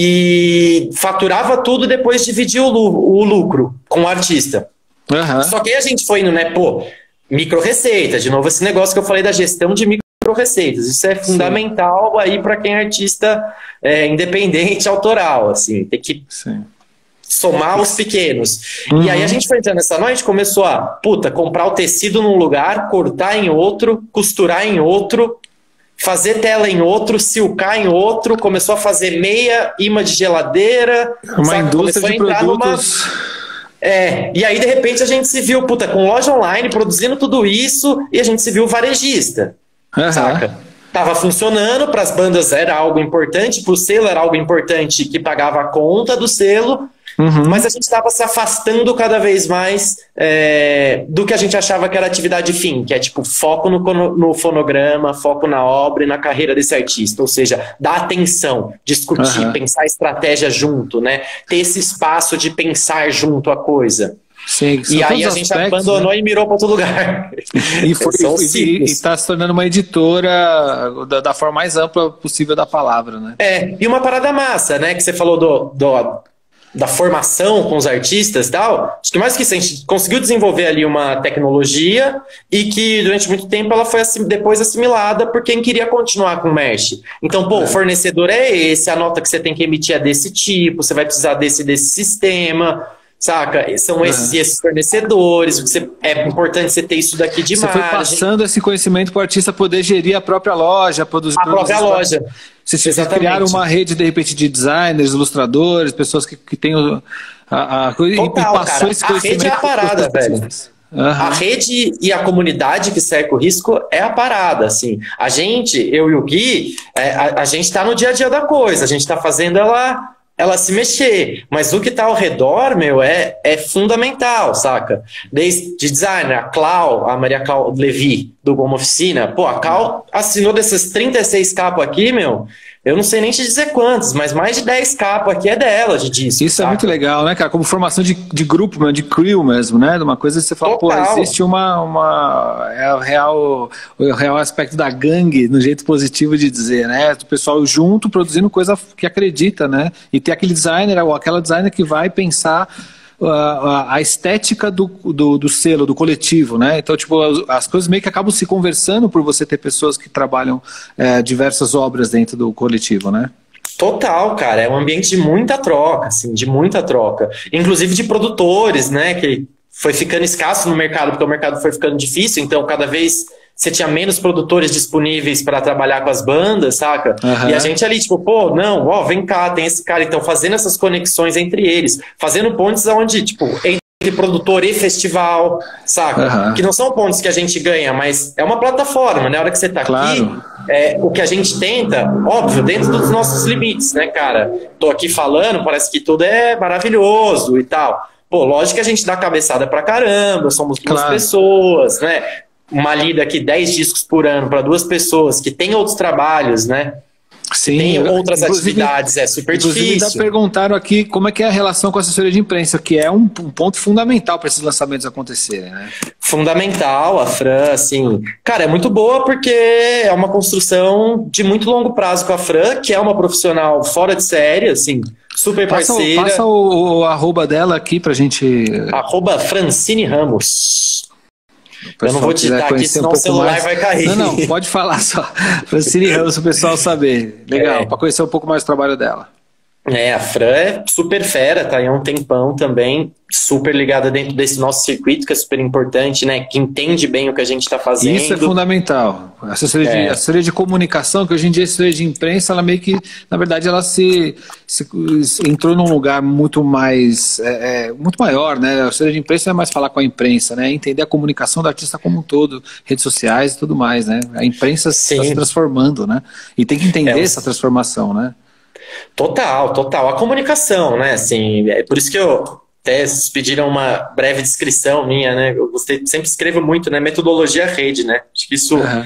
Speaker 2: e faturava tudo e depois dividia o, o lucro com o artista.
Speaker 1: Uhum.
Speaker 2: Só que aí a gente foi indo, né, pô, micro-receita, de novo esse negócio que eu falei da gestão de micro-receitas, isso é fundamental Sim. aí para quem é artista é, independente, autoral, assim, tem que Sim. somar os pequenos. Uhum. E aí a gente foi entrando nessa noite, começou a, puta, comprar o tecido num lugar, cortar em outro, costurar em outro, fazer tela em outro, silcar em outro, começou a fazer meia, imã de geladeira,
Speaker 1: uma
Speaker 2: sabe?
Speaker 1: Indústria de produtos...
Speaker 2: Numa... É, e aí de repente a gente se viu, puta, com loja online, produzindo tudo isso, e a gente se viu varejista, uhum. saca? Tava funcionando, para as bandas era algo importante, pro selo era algo importante que pagava a conta do selo, uhum. mas a gente estava se afastando cada vez mais é, do que a gente achava que era atividade fim, que é tipo foco no, no fonograma, foco na obra e na carreira desse artista, ou seja, dar atenção, discutir, uhum. pensar estratégia junto, né? Ter esse espaço de pensar junto a coisa.
Speaker 1: Sim,
Speaker 2: e aí a gente aspectos, abandonou, né? E mirou para outro lugar.
Speaker 1: E está se tornando uma editora da, da forma mais ampla possível da palavra, né?
Speaker 2: É, e uma parada massa, né? Que você falou do, do, da formação com os artistas e tal. Acho que mais que isso, a gente conseguiu desenvolver ali uma tecnologia e que durante muito tempo ela foi assim, depois assimilada por quem queria continuar com o merch. Então, pô, é. o fornecedor é esse, a nota que você tem que emitir é desse tipo, você vai precisar desse, desse sistema... Saca? São esses, uhum. esses fornecedores, você, é importante você ter isso daqui de
Speaker 1: Você margem. Foi passando esse conhecimento para o artista poder gerir a própria loja, produzir...
Speaker 2: A própria loja.
Speaker 1: Vocês criaram uma rede, de repente, de designers, ilustradores, pessoas que, que têm... O, a, a,
Speaker 2: Total, e passou cara. Esse conhecimento... A rede é a parada, velho. Uhum. A rede e a comunidade que cerca o risco é a parada, assim. A gente, eu e o Gui, é, a, a gente tá no dia a dia da coisa, a gente tá fazendo ela... ela se mexer, mas o que tá ao redor, meu, é, é fundamental, saca? Desde designer, a Clau, a Maria Clau Levi, do Goma Oficina, pô, a Clau assinou dessas trinta e seis capas aqui, meu, eu não sei nem te dizer quantos, mas mais de dez capas aqui é dela, de disco.
Speaker 1: Isso
Speaker 2: saca?
Speaker 1: É muito legal, né, cara? Como formação de, de grupo, de crew mesmo, né? De uma coisa que você fala, Total. Pô, existe uma... uma é o real, o real aspecto da gangue, no jeito positivo de dizer, né? O pessoal junto, produzindo coisa que acredita, né? E ter aquele designer, ou aquela designer que vai pensar... A, a estética do, do, do selo, do coletivo, né? Então, tipo, as, as coisas meio que acabam se conversando por você ter pessoas que trabalham é, diversas obras dentro do coletivo, né?
Speaker 2: Total, cara, é um ambiente de muita troca, assim, de muita troca. Inclusive de produtores, né? Que foi ficando escasso no mercado, porque o mercado foi ficando difícil, então cada vez... você tinha menos produtores disponíveis para trabalhar com as bandas, saca? Uhum. E a gente ali, tipo, pô, não, ó, vem cá, tem esse cara. Então, fazendo essas conexões entre eles, fazendo pontes onde, tipo, produtor e festival, saca? Uhum. Que não são pontos que a gente ganha, mas é uma plataforma, né? Na hora que você tá
Speaker 1: claro.
Speaker 2: aqui, é, o que a gente tenta, óbvio, dentro dos nossos limites, né, cara? Tô aqui falando, parece que tudo é maravilhoso e tal. Pô, lógico que a gente dá cabeçada pra caramba, somos duas claro. pessoas, né? Uma lida aqui, dez discos por ano para duas pessoas que têm outros trabalhos, né?
Speaker 1: Sim,
Speaker 2: tem outras atividades, é super
Speaker 1: inclusive
Speaker 2: difícil.
Speaker 1: Ainda perguntaram aqui como é que é a relação com a assessoria de imprensa, que é um, um ponto fundamental para esses lançamentos acontecerem, né?
Speaker 2: Fundamental, a Fran, assim, cara, é muito boa porque é uma construção de muito longo prazo com a Fran, que é uma profissional fora de série, assim, super
Speaker 1: passa
Speaker 2: parceira.
Speaker 1: O, passa o, o arroba dela aqui pra gente...
Speaker 2: Arroba Francine Ramos. Eu não vou digitar aqui, senão um o celular mais... vai cair.
Speaker 1: Não, não, pode falar só. Francine Ramos, o pessoal saber. Legal, é. para conhecer um pouco mais o trabalho dela.
Speaker 2: É, a Fran é super fera, tá aí há um tempão também, super ligada dentro desse nosso circuito, que é super importante, né? Que entende bem o que a gente está fazendo.
Speaker 1: Isso é fundamental. A assessoria, é. de, a assessoria de comunicação, que hoje em dia a assessoria de imprensa, ela meio que, na verdade, ela se, se entrou num lugar muito mais, é, é, muito maior, né? A assessoria de imprensa não é mais falar com a imprensa, né? É entender a comunicação do artista como um todo, redes sociais e tudo mais, né? A imprensa está se transformando, né? E tem que entender é, essa transformação, né?
Speaker 2: Total, total. A comunicação, né? Assim, é por isso que eu até vocês pediram uma breve descrição minha, né? Eu gostei, sempre escrevo muito, né? Metodologia rede, né? Acho que isso uhum.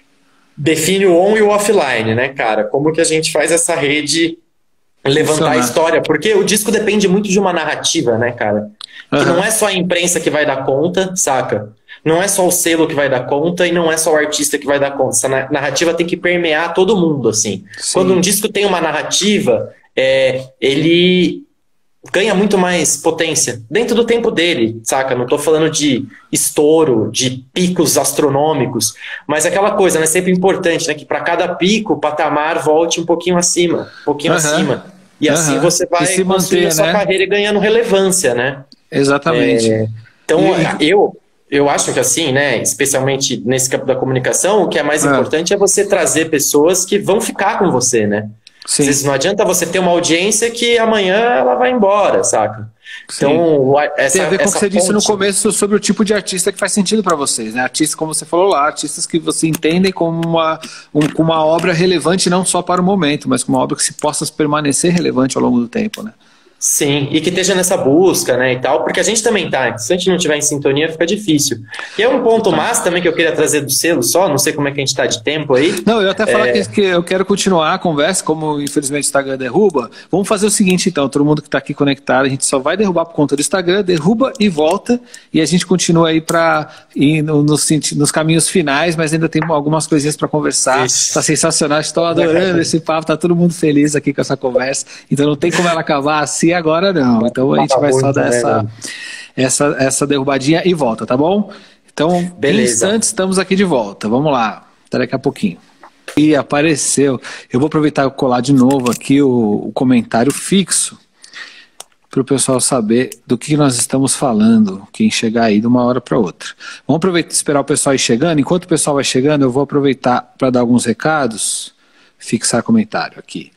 Speaker 2: define o on e o offline, né, cara? Como que a gente faz essa rede levantar a história? Porque o disco depende muito de uma narrativa, né, cara? Que uhum. não é só a imprensa que vai dar conta, saca? Não é só o selo que vai dar conta e não é só o artista que vai dar conta. Essa narrativa tem que permear todo mundo, assim. Sim. Quando um disco tem uma narrativa, é, ele ganha muito mais potência dentro do tempo dele, saca? Não tô falando de estouro, de picos astronômicos, mas aquela coisa, né, sempre importante, né, que para cada pico o patamar volte um pouquinho acima, um pouquinho uhum. acima. E uhum. assim você vai
Speaker 1: se
Speaker 2: construindo
Speaker 1: manter,
Speaker 2: a sua
Speaker 1: né?
Speaker 2: carreira e ganhando relevância, né?
Speaker 1: Exatamente.
Speaker 2: É, então, e... eu... Eu acho que assim, né, especialmente nesse campo da comunicação, o que é mais é. importante é você trazer pessoas que vão ficar com você, né? Sim. Às vezes não adianta você ter uma audiência que amanhã ela vai embora, saca?
Speaker 1: Sim. Então, essa, tem a ver com o que você ponte... disse no começo sobre o tipo de artista que faz sentido para vocês, né? Artistas, como você falou lá, artistas que você entendem como uma, um, como uma obra relevante não só para o momento, mas como uma obra que se possa permanecer relevante ao longo do tempo, né?
Speaker 2: Sim, e que esteja nessa busca, né, e tal, porque a gente também tá, se a gente não tiver em sintonia fica difícil. E é um ponto massa também que eu queria trazer do selo só, não sei como é que a gente tá de tempo aí.
Speaker 1: Não, eu ia até falar
Speaker 2: é...
Speaker 1: que eu quero continuar a conversa, como infelizmente o Instagram derruba, vamos fazer o seguinte então, todo mundo que tá aqui conectado, a gente só vai derrubar por conta do Instagram, derruba e volta, e a gente continua aí para ir no, no, nos caminhos finais, mas ainda tem algumas coisinhas para conversar. Isso. Tá sensacional, estou adorando esse papo, tá todo mundo feliz aqui com essa conversa, então não tem como ela acabar assim agora não, então a gente vai só dar essa, essa, essa derrubadinha e volta, tá bom? Então, beleza. Em instantes estamos aqui de volta, vamos lá, até daqui a pouquinho. E apareceu, eu vou aproveitar e colar de novo aqui o, o comentário fixo, para o pessoal saber do que nós estamos falando, quem chegar aí de uma hora para outra. Vamos aproveitar, esperar o pessoal ir chegando, enquanto o pessoal vai chegando eu vou aproveitar para dar alguns recados, fixar comentário aqui.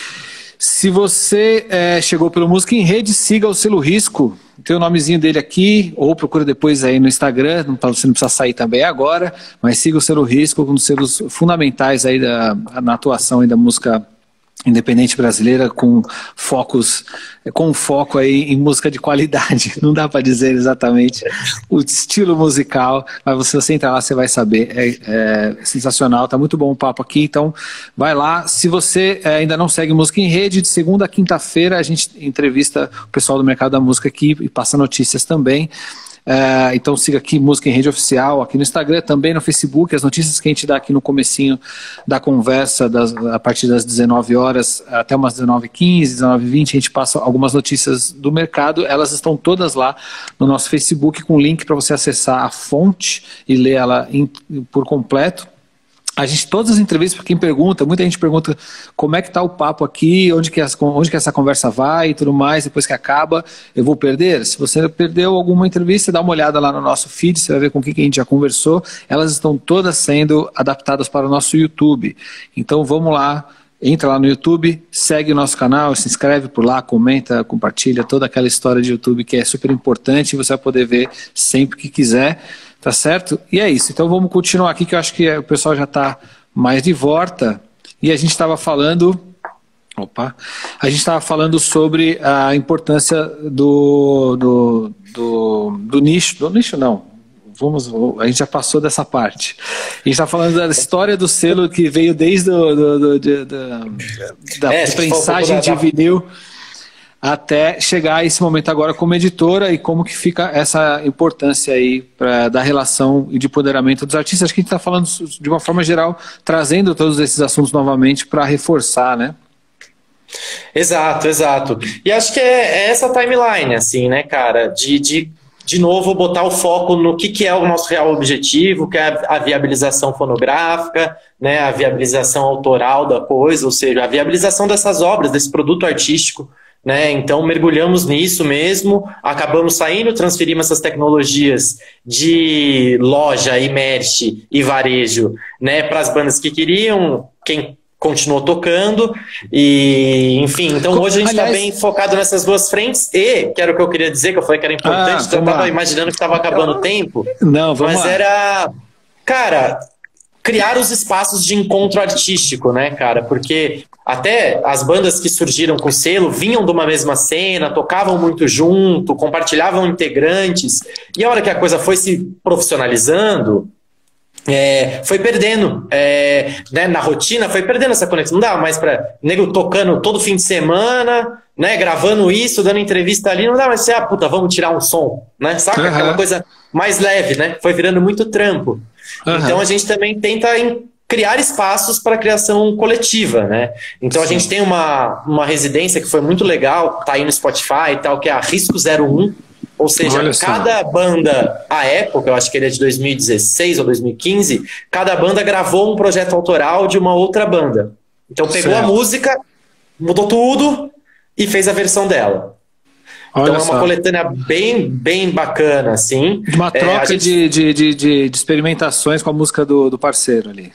Speaker 1: Se você é, chegou pelo Música em Rede, siga o Selo Risco, tem o nomezinho dele aqui, ou procura depois aí no Instagram, não, você não precisa sair também agora, mas siga o Selo Risco, um dos selos fundamentais aí da, na atuação aí da música independente brasileira, com focos, com foco aí em música de qualidade, não dá para dizer exatamente o estilo musical, mas se você entrar lá você vai saber, é, é sensacional, tá muito bom o papo aqui, então vai lá, se você ainda não segue Música em Rede, de segunda a quinta-feira a gente entrevista o pessoal do mercado da música aqui e passa notícias também. Uh, então siga aqui Música em Rede Oficial, aqui no Instagram, também no Facebook, as notícias que a gente dá aqui no comecinho da conversa, das, a partir das dezenove horas até umas dezenove e quinze, dezenove e vinte, a gente passa algumas notícias do mercado, elas estão todas lá no nosso Facebook, com link para você acessar a fonte e ler ela in, por completo. A gente, todas as entrevistas, para quem pergunta, muita gente pergunta como é que está o papo aqui, onde que, as, onde que essa conversa vai e tudo mais, depois que acaba, eu vou perder? Se você perdeu alguma entrevista, dá uma olhada lá no nosso feed, você vai ver com o que a gente já conversou, elas estão todas sendo adaptadas para o nosso YouTube. Então vamos lá, entra lá no YouTube, segue o nosso canal, se inscreve por lá, comenta, compartilha toda aquela história de YouTube que é super importante e você vai poder ver sempre que quiser, tá certo? E é isso, então vamos continuar aqui que eu acho que o pessoal já está mais de volta e a gente estava falando... Opa, a gente estava falando sobre a importância do, do, do, do nicho, do nicho não, vamos, a gente já passou dessa parte. A gente está falando da história do selo que veio desde do, do, do, de, do, da é, prensagem de vinil até chegar a esse momento agora como editora e como que fica essa importância aí pra, da relação e de empoderamento dos artistas. Acho que a gente está falando de uma forma geral, trazendo todos esses assuntos novamente para reforçar, né?
Speaker 2: Exato, exato. E acho que é, é essa timeline, assim, né, cara, de, de, de novo botar o foco no que, que é o nosso real objetivo, que é a, a viabilização fonográfica, né, a viabilização autoral da coisa, ou seja, a viabilização dessas obras, desse produto artístico, né, então mergulhamos nisso mesmo, acabamos saindo, transferimos essas tecnologias de loja, e merch e varejo, né, para as bandas que queriam, quem continuou tocando, e enfim, então hoje a gente está bem focado nessas duas frentes, e, que era o que eu queria dizer, que eu falei que era importante, ah, eu estava imaginando que estava acabando o tempo,
Speaker 1: não, vamos
Speaker 2: mas
Speaker 1: lá.
Speaker 2: Era, cara, criar os espaços de encontro artístico, né, cara, porque até as bandas que surgiram com o selo vinham de uma mesma cena, tocavam muito junto, compartilhavam integrantes, e a hora que a coisa foi se profissionalizando, É, foi perdendo é, né, na rotina, foi perdendo essa conexão. Não dava mais pra nego tocando todo fim de semana, né, gravando isso, dando entrevista ali, não dava mais ser, ah, puta, vamos tirar um som, né, saca? Uhum. Aquela coisa mais leve, né, foi virando muito trampo. Uhum. Então a gente também tenta em, criar espaços para criação coletiva, né, então Sim. a gente tem uma, uma residência que foi muito legal, tá aí no Spotify e tal, que é a Risco zero um. Ou seja, cada banda, à época, eu acho que ele é de dois mil e dezesseis ou dois mil e quinze, cada banda gravou um projeto autoral de uma outra banda. Então pegou certo. a música, mudou tudo e fez a versão dela. Olha então é uma só. coletânea bem, bem bacana, assim.
Speaker 1: Uma troca
Speaker 2: é, gente...
Speaker 1: de, de, de, de, de experimentações com a música do, do parceiro ali.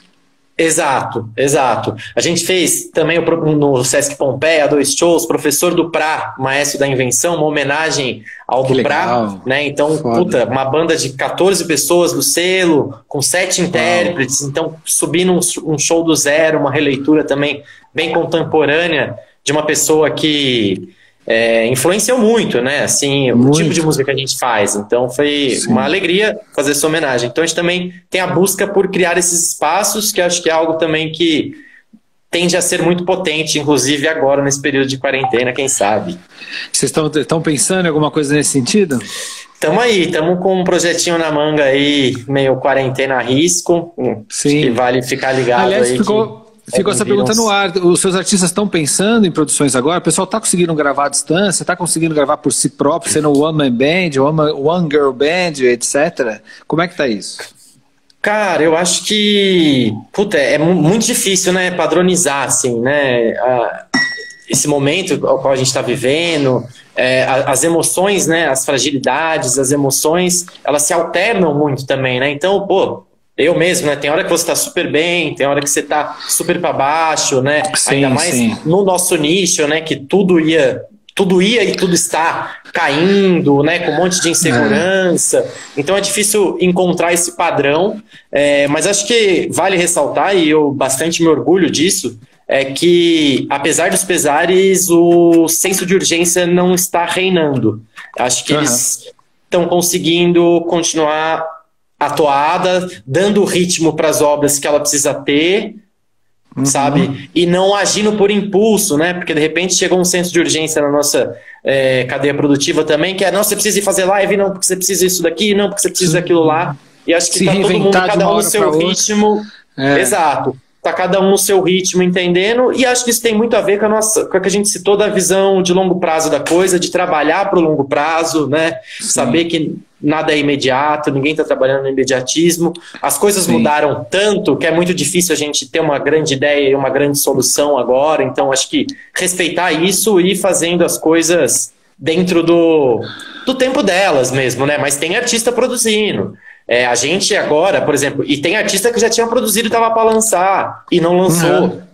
Speaker 2: Exato, exato. A gente fez também no Sesc Pompeia dois shows, Professor do Prá, Maestro da Invenção, uma homenagem ao que do legal. Prá, né? Então, Foda. puta, uma banda de quatorze pessoas do selo, com sete intérpretes, Uau. então subindo um, um show do zero, uma releitura também bem contemporânea de uma pessoa que é, influenciou muito, né? Assim, muito. o tipo de música que a gente faz. Então foi Sim. uma alegria fazer essa homenagem. Então a gente também tem a busca por criar esses espaços, que acho que é algo também que tende a ser muito potente, inclusive agora nesse período de quarentena, quem sabe.
Speaker 1: Vocês estão pensando em alguma coisa nesse sentido?
Speaker 2: Estamos aí, estamos com um projetinho na manga aí, meio quarentena a risco. Sim. Que vale ficar ligado.
Speaker 1: Aliás,
Speaker 2: aí.
Speaker 1: Ficou...
Speaker 2: Que...
Speaker 1: Ficou essa pergunta no ar. Os seus artistas estão pensando em produções agora? O pessoal está conseguindo gravar à distância? Está conseguindo gravar por si próprio, sendo one man band, one, one girl band, etcétera? Como é que tá isso?
Speaker 2: Cara, eu acho que puta, é muito difícil, né, padronizar assim, né, a, esse momento ao qual a gente está vivendo, é, a, as emoções, né, as fragilidades, as emoções, elas se alternam muito também, né? Então, pô, eu mesmo, né? Tem hora que você tá super bem, tem hora que você tá super para baixo, né? Sim, ainda mais sim. no nosso nicho, né? Que tudo ia, tudo ia e tudo está caindo, né? Com um monte de insegurança. É. Então é difícil encontrar esse padrão. É, mas acho que vale ressaltar, e eu bastante me orgulho disso, é que, apesar dos pesares, o senso de urgência não está reinando. Acho que uhum. eles estão conseguindo continuar a toada, dando ritmo para as obras que ela precisa ter, uhum. sabe? E não agindo por impulso, né? Porque de repente chegou um senso de urgência na nossa é, cadeia produtiva também, que é, não, você precisa ir fazer live, não, porque você precisa isso daqui, não, porque você precisa daquilo lá. E acho que tá todo mundo, cada um no seu ritmo. É. Exato. Tá cada um no seu ritmo, entendendo, e acho que isso tem muito a ver com a nossa, com a que a gente citou da visão de longo prazo da coisa, de trabalhar para o longo prazo, né? Sim. Saber que nada é imediato, ninguém está trabalhando no imediatismo, as coisas Sim. mudaram tanto que é muito difícil a gente ter uma grande ideia e uma grande solução agora, então acho que respeitar isso e ir fazendo as coisas dentro do, do tempo delas mesmo, né? Mas tem artista produzindo. É, a gente agora, por exemplo, e tem artista que já tinha produzido e estava para lançar e não lançou, uhum.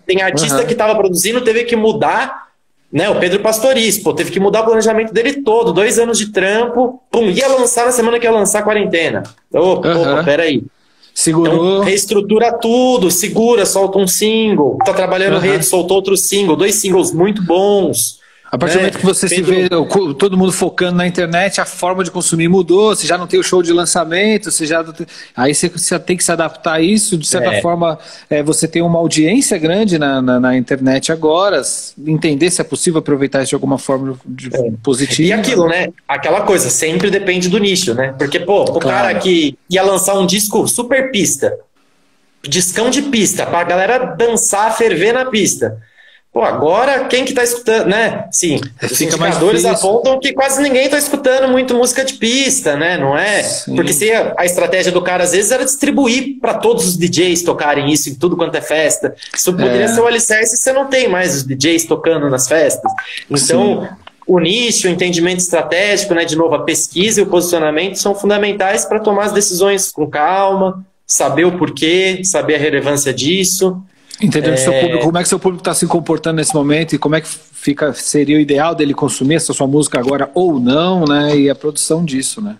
Speaker 2: Tem artista
Speaker 1: Uhum.
Speaker 2: que estava produzindo, teve que mudar, né? O Pedro Pastoriz, pô, teve que mudar o planejamento dele todo, dois anos de trampo, pum, ia lançar na semana que ia lançar a quarentena. Ô,
Speaker 1: Uhum.
Speaker 2: opa, peraí.
Speaker 1: Segurou.
Speaker 2: Então, reestrutura tudo, segura, solta um single, tá trabalhando
Speaker 1: Uhum.
Speaker 2: rede, soltou outro single, dois singles muito bons.
Speaker 1: A partir do
Speaker 2: né?
Speaker 1: momento que você
Speaker 2: Pedro...
Speaker 1: se vê o- todo mundo focando na internet, a forma de consumir mudou, você já não tem o show de lançamento, você já não tem- aí você, você tem que se adaptar a isso, de certa
Speaker 2: É.
Speaker 1: forma é, você tem uma audiência grande na, na, na internet agora, s- entender se é possível aproveitar isso de alguma forma de, positiva.
Speaker 2: E aquilo, né? Aquela coisa, sempre depende do nicho, né? Porque, pô, o
Speaker 1: Claro.
Speaker 2: cara que ia lançar um disco super pista, discão de pista, pra galera dançar, ferver na pista. Pô, agora quem que tá escutando, né? Sim,
Speaker 1: É,
Speaker 2: os
Speaker 1: fica mais
Speaker 2: indicadores
Speaker 1: difícil.
Speaker 2: apontam que quase ninguém tá escutando muito música de pista, né? Não é?
Speaker 1: Sim.
Speaker 2: Porque se a, a estratégia do cara às vezes era distribuir para todos os D Js tocarem isso em tudo quanto é festa. Isso poderia
Speaker 1: É.
Speaker 2: ser o alicerce se você não tem mais os D Js tocando nas festas. Então,
Speaker 1: Sim.
Speaker 2: o nicho, o entendimento estratégico, né? De novo, a pesquisa e o posicionamento são fundamentais para tomar as decisões com calma, saber o porquê, saber a relevância disso.
Speaker 1: Entendendo
Speaker 2: É.
Speaker 1: seu público, como é que seu público está se comportando nesse momento e como é que fica, seria o ideal dele consumir essa sua música agora ou não, né? E a produção disso, né?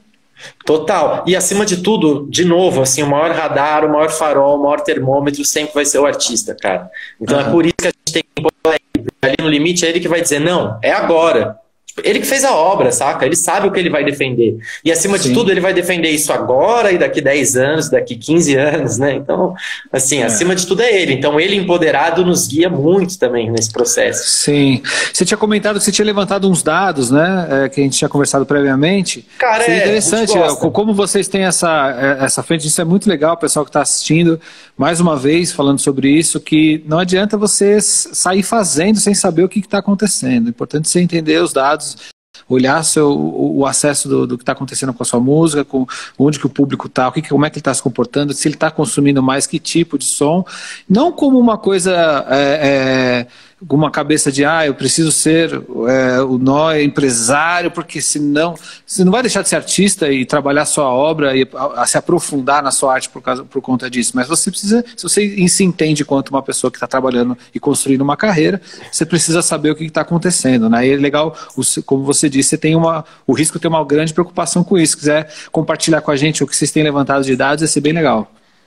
Speaker 2: Total. E acima de tudo, de novo, assim, o maior radar, o maior farol, o maior termômetro sempre vai ser o artista, cara. Então
Speaker 1: Aham.
Speaker 2: é por isso que a gente tem que pôr ali no limite, é ele que vai dizer, não, é agora. Tipo, ele que fez a obra, saca? Ele sabe o que ele vai defender. E acima
Speaker 1: Sim.
Speaker 2: de tudo, ele vai defender isso agora e daqui dez anos, daqui quinze anos, né? Então, assim,
Speaker 1: É.
Speaker 2: acima de tudo é ele. Então, ele empoderado nos guia muito também nesse processo.
Speaker 1: Sim. Você tinha comentado que você tinha levantado uns dados, né? é, que a gente tinha conversado previamente.
Speaker 2: Cara,
Speaker 1: Seria
Speaker 2: é,
Speaker 1: interessante,
Speaker 2: a gente gosta.
Speaker 1: é, como vocês têm essa, é, essa frente, isso é muito legal, o pessoal que está assistindo, mais uma vez falando sobre isso, que não adianta você s- sair fazendo sem saber o que está acontecendo. É importante você entender os dados, olhar seu, o, o acesso do, do que está acontecendo com a sua música, com onde que o público está, o que, que- como é que ele está se comportando, se ele está consumindo mais que tipo de som, não como uma coisa, é, é, uma cabeça de, ah, eu preciso ser é, o nó empresário, porque senão, você não vai deixar de ser artista e trabalhar sua obra e a, a se aprofundar na sua arte por, causa, por conta disso, mas você precisa, se você se entende quanto uma pessoa que está trabalhando e construindo uma carreira, você precisa saber o que está acontecendo, né? E é legal, o- como você disse, você tem uma, o risco de ter uma grande preocupação com isso. Se quiser compartilhar com a gente o que vocês têm levantado de dados, ia ser bem legal.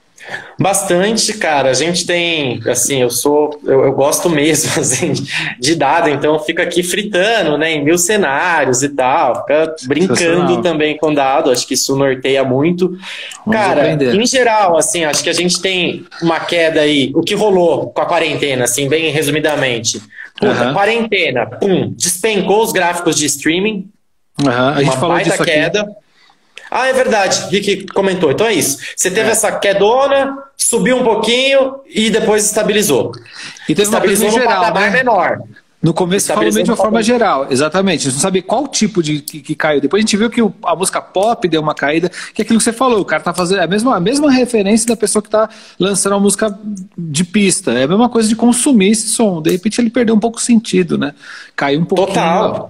Speaker 2: Bastante, cara. A gente tem, assim, eu sou, eu, eu gosto mesmo, assim, de dado, então fica aqui fritando, né, em mil cenários e tal, fica brincando
Speaker 1: Sensacional.
Speaker 2: também com dado, acho que isso norteia muito.
Speaker 1: Vamos
Speaker 2: Cara,
Speaker 1: aprender.
Speaker 2: em geral, assim, acho que a gente tem uma queda aí, o que rolou com a quarentena, assim, bem resumidamente. Puta,
Speaker 1: Aham.
Speaker 2: quarentena, pum, despencou os gráficos de streaming,
Speaker 1: Aham, a gente
Speaker 2: uma
Speaker 1: falou
Speaker 2: baita
Speaker 1: disso aqui.
Speaker 2: queda. Ah, é verdade, Rick comentou. Então é isso. Você teve
Speaker 1: É.
Speaker 2: essa quedona, subiu um pouquinho e depois estabilizou.
Speaker 1: E teve uma coisa
Speaker 2: Estabilizou
Speaker 1: em
Speaker 2: no
Speaker 1: geral,
Speaker 2: patamar
Speaker 1: né?
Speaker 2: menor.
Speaker 1: No começo você falou meio de uma forma geral, exatamente. A gente não sabia qual tipo de que, que caiu. Depois a gente viu que o- a música pop deu uma caída, que é aquilo que você falou, o cara tá fazendo é a mesma, a mesma referência da pessoa que tá lançando uma música de pista. É a mesma coisa de consumir esse som. De repente ele perdeu um pouco o sentido, né? Caiu um pouquinho.
Speaker 2: Total.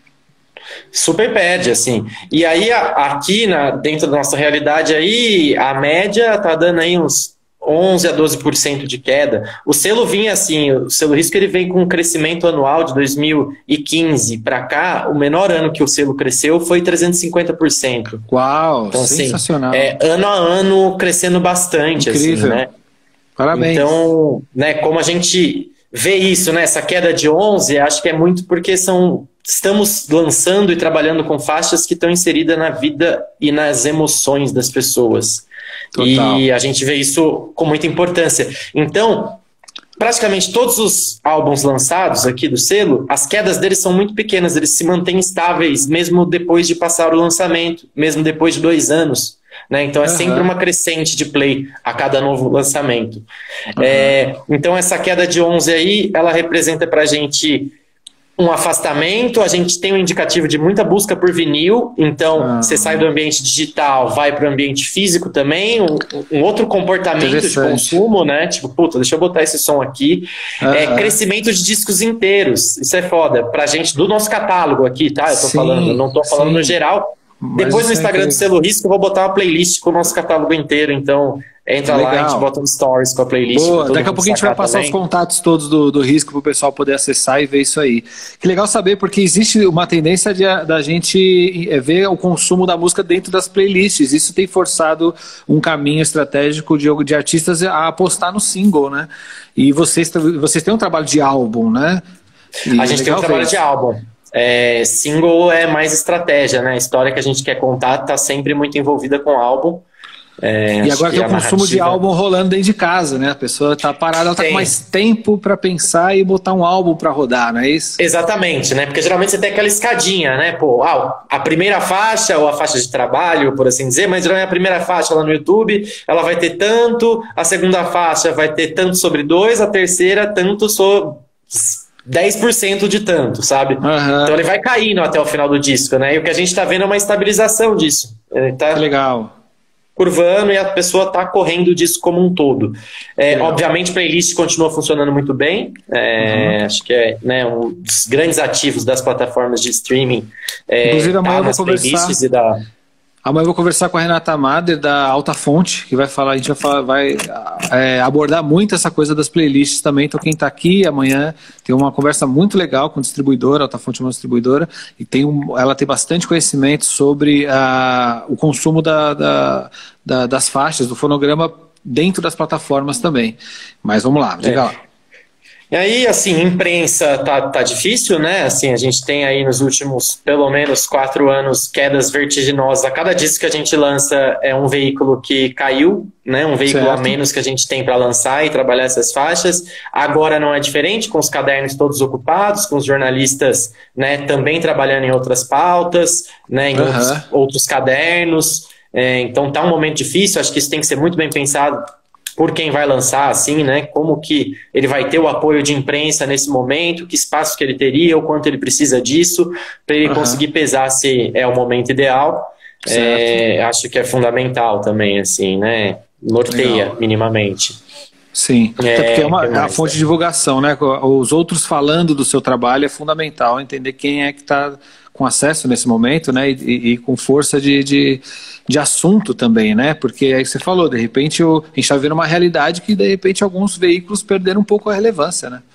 Speaker 2: Super perde, assim. E aí, a- aqui na, dentro da nossa realidade aí, a média tá dando aí uns onze a doze por cento de queda. O selo vinha assim, o selo Risco ele vem com um crescimento anual de dois mil e quinze para cá, o menor ano que o selo cresceu foi trezentos e cinquenta por cento.
Speaker 1: Uau,
Speaker 2: Então, assim,
Speaker 1: sensacional.
Speaker 2: é, ano a ano crescendo bastante,
Speaker 1: Incrível.
Speaker 2: assim, né?
Speaker 1: Parabéns.
Speaker 2: Então, né, como a gente vê isso, né, essa queda de onze, acho que é muito porque são, estamos lançando e trabalhando com faixas que estão inseridas na vida e nas emoções das pessoas.
Speaker 1: Total.
Speaker 2: E a gente vê isso com muita importância. Então, praticamente todos os álbuns lançados aqui do selo, as quedas deles são muito pequenas, eles se mantêm estáveis mesmo depois de passar o lançamento, mesmo depois de dois anos. Né? Então é
Speaker 1: Uhum.
Speaker 2: sempre uma crescente de play a cada novo lançamento.
Speaker 1: Uhum.
Speaker 2: É, então essa queda de onze aí, ela representa pra gente um afastamento, a gente tem um indicativo de muita busca por vinil, então
Speaker 1: Ah.
Speaker 2: você sai do ambiente digital, vai para o ambiente físico também, um, um outro comportamento de
Speaker 1: Interessante.
Speaker 2: consumo, né? Tipo, puta, deixa eu botar esse som aqui.
Speaker 1: Ah.
Speaker 2: É, crescimento de discos inteiros, isso é foda. Pra gente, do nosso catálogo aqui, tá? Eu tô
Speaker 1: Sim,
Speaker 2: falando, eu não tô falando
Speaker 1: sim.
Speaker 2: no geral,
Speaker 1: Mas
Speaker 2: Depois no
Speaker 1: isso é
Speaker 2: Instagram do
Speaker 1: incrível.
Speaker 2: Selo Risco eu vou botar uma playlist com o nosso catálogo inteiro, então entra lá, a gente
Speaker 1: Legal.
Speaker 2: bota um stories com a playlist. pra
Speaker 1: Boa,
Speaker 2: todo
Speaker 1: daqui a
Speaker 2: mundo
Speaker 1: pouquinho a gente vai
Speaker 2: sacar
Speaker 1: passar os
Speaker 2: também.
Speaker 1: contatos todos do, do Risco para o pessoal poder acessar e ver isso aí. Que legal saber, porque existe uma tendência de, da gente é, ver o consumo da música dentro das playlists. Isso tem forçado um caminho estratégico de, de artistas a apostar no single, né? E vocês, vocês têm um trabalho de álbum, né? E
Speaker 2: A gente tem um
Speaker 1: legal ver
Speaker 2: trabalho
Speaker 1: isso.
Speaker 2: de álbum. É, single é mais estratégia, né? A história que a gente quer contar tá sempre muito envolvida com o álbum. É,
Speaker 1: E
Speaker 2: acho
Speaker 1: agora
Speaker 2: que
Speaker 1: tem o
Speaker 2: a
Speaker 1: consumo de
Speaker 2: narrativa-
Speaker 1: álbum rolando dentro de casa, né? A pessoa tá parada, ela tá
Speaker 2: Tem.
Speaker 1: com mais tempo para pensar e botar um álbum para rodar, não é isso?
Speaker 2: Exatamente, né? Porque geralmente você tem aquela escadinha, né? Pô, ah, a primeira faixa, ou a faixa de trabalho, por assim dizer, mas geralmente a primeira faixa lá no YouTube, ela vai ter tanto, a segunda faixa vai ter tanto sobre dois, a terceira tanto sobre dez por cento de tanto, sabe?
Speaker 1: Aham.
Speaker 2: Então ele vai caindo até o final do disco, né? E o que a gente tá vendo é uma estabilização disso. Ele tá
Speaker 1: Que legal.
Speaker 2: curvando e a pessoa tá correndo disso como um todo. É,
Speaker 1: Legal.
Speaker 2: obviamente, playlist continua funcionando muito bem. É,
Speaker 1: Uhum.
Speaker 2: Acho que é, né, um dos grandes ativos das plataformas de streaming. É,
Speaker 1: Inclusive, amanhã
Speaker 2: tá
Speaker 1: eu vou
Speaker 2: nas
Speaker 1: conversar.
Speaker 2: playlists e da...
Speaker 1: Amanhã eu vou conversar com a Renata Mader, da Alta Fonte, que vai falar, a gente vai, falar, vai é, abordar muito essa coisa das playlists também. Então, quem está aqui amanhã tem uma conversa muito legal com a distribuidora, a Alta Fonte é uma distribuidora, e tem um, ela tem bastante conhecimento sobre a, o consumo da, da, da, das faixas, do fonograma dentro das plataformas também. Mas vamos lá, diga
Speaker 2: É.
Speaker 1: lá.
Speaker 2: E aí, assim, imprensa tá, tá difícil, né? Assim, a gente tem aí nos últimos, pelo menos, quatro anos, quedas vertiginosas. A cada disco que a gente lança é um veículo que caiu, né? Um veículo
Speaker 1: Certo.
Speaker 2: a menos que a gente tem para lançar e trabalhar essas faixas. Agora não é diferente, com os cadernos todos ocupados, com os jornalistas, né, também trabalhando em outras pautas, né, em
Speaker 1: Aham.
Speaker 2: outros, outros cadernos. É, então tá um momento difícil, acho que isso tem que ser muito bem pensado por quem vai lançar, assim, né? Como que ele vai ter o apoio de imprensa nesse momento, que espaço que ele teria, o quanto ele precisa disso, para ele
Speaker 1: Aham.
Speaker 2: conseguir pesar se é o momento ideal. É, acho que é fundamental também, assim, né? Norteia
Speaker 1: Legal.
Speaker 2: minimamente.
Speaker 1: Sim,
Speaker 2: É,
Speaker 1: até porque é uma,
Speaker 2: que
Speaker 1: é a
Speaker 2: mais,
Speaker 1: fonte
Speaker 2: né?
Speaker 1: de divulgação, né? Os outros falando do seu trabalho é fundamental, entender quem é que está com acesso nesse momento, né? E, e- e com força de, de, de assunto também, né? Porque é isso que você falou, de repente o, a gente está vendo uma realidade que de repente alguns veículos perderam um pouco a relevância, né?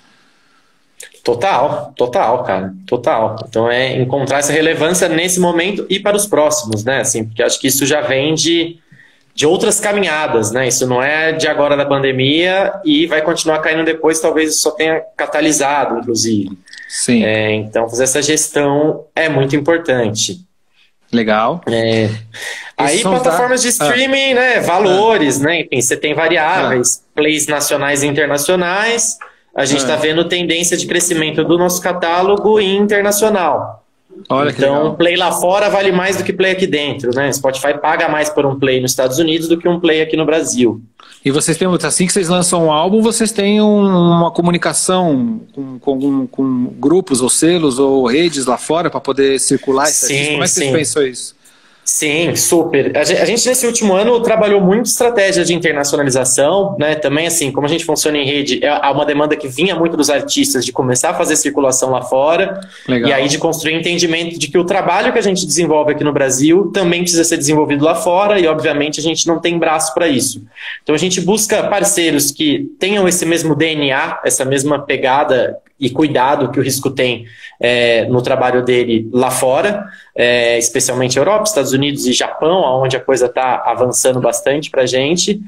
Speaker 2: Total, total, cara, total. Então é encontrar essa relevância nesse momento e para os próximos, né? Assim, porque acho que isso já vem de, de outras caminhadas, né? Isso não é de agora da pandemia e vai continuar caindo depois, talvez isso só tenha catalisado, inclusive.
Speaker 1: Sim,
Speaker 2: É, então fazer essa gestão é muito importante.
Speaker 1: legal.
Speaker 2: É. Aí
Speaker 1: são
Speaker 2: plataformas de
Speaker 1: da-
Speaker 2: streaming, né? Valores, né? Enfim, você tem variáveis, plays nacionais e internacionais. A gente está
Speaker 1: Ah.
Speaker 2: vendo tendência de crescimento do nosso catálogo e internacional.
Speaker 1: Olha que
Speaker 2: Então,
Speaker 1: legal.
Speaker 2: play lá fora vale mais do que play aqui dentro, né? Spotify paga mais por um play nos Estados Unidos do que um play aqui no Brasil.
Speaker 1: E vocês têm, assim que vocês lançam um álbum, vocês têm um- uma comunicação com, com, com grupos ou selos ou redes lá fora para poder circular esse
Speaker 2: Sim,
Speaker 1: artista? Como é que vocês
Speaker 2: sim.
Speaker 1: pensam isso?
Speaker 2: Sim, super. A gen- a gente, nesse último ano, trabalhou muito estratégia de internacionalização, né? Também, assim, como a gente funciona em rede, é há uma demanda que vinha muito dos artistas de começar a fazer circulação lá fora,
Speaker 1: Legal.
Speaker 2: e aí de construir entendimento de que o trabalho que a gente desenvolve aqui no Brasil também precisa ser desenvolvido lá fora, e obviamente a gente não tem braço para isso. Então a gente busca parceiros que tenham esse mesmo D N A, essa mesma pegada e cuidado que o Risco tem é, no trabalho dele lá fora, é, especialmente Europa, Estados Unidos e Japão, onde a coisa está avançando bastante para a gente,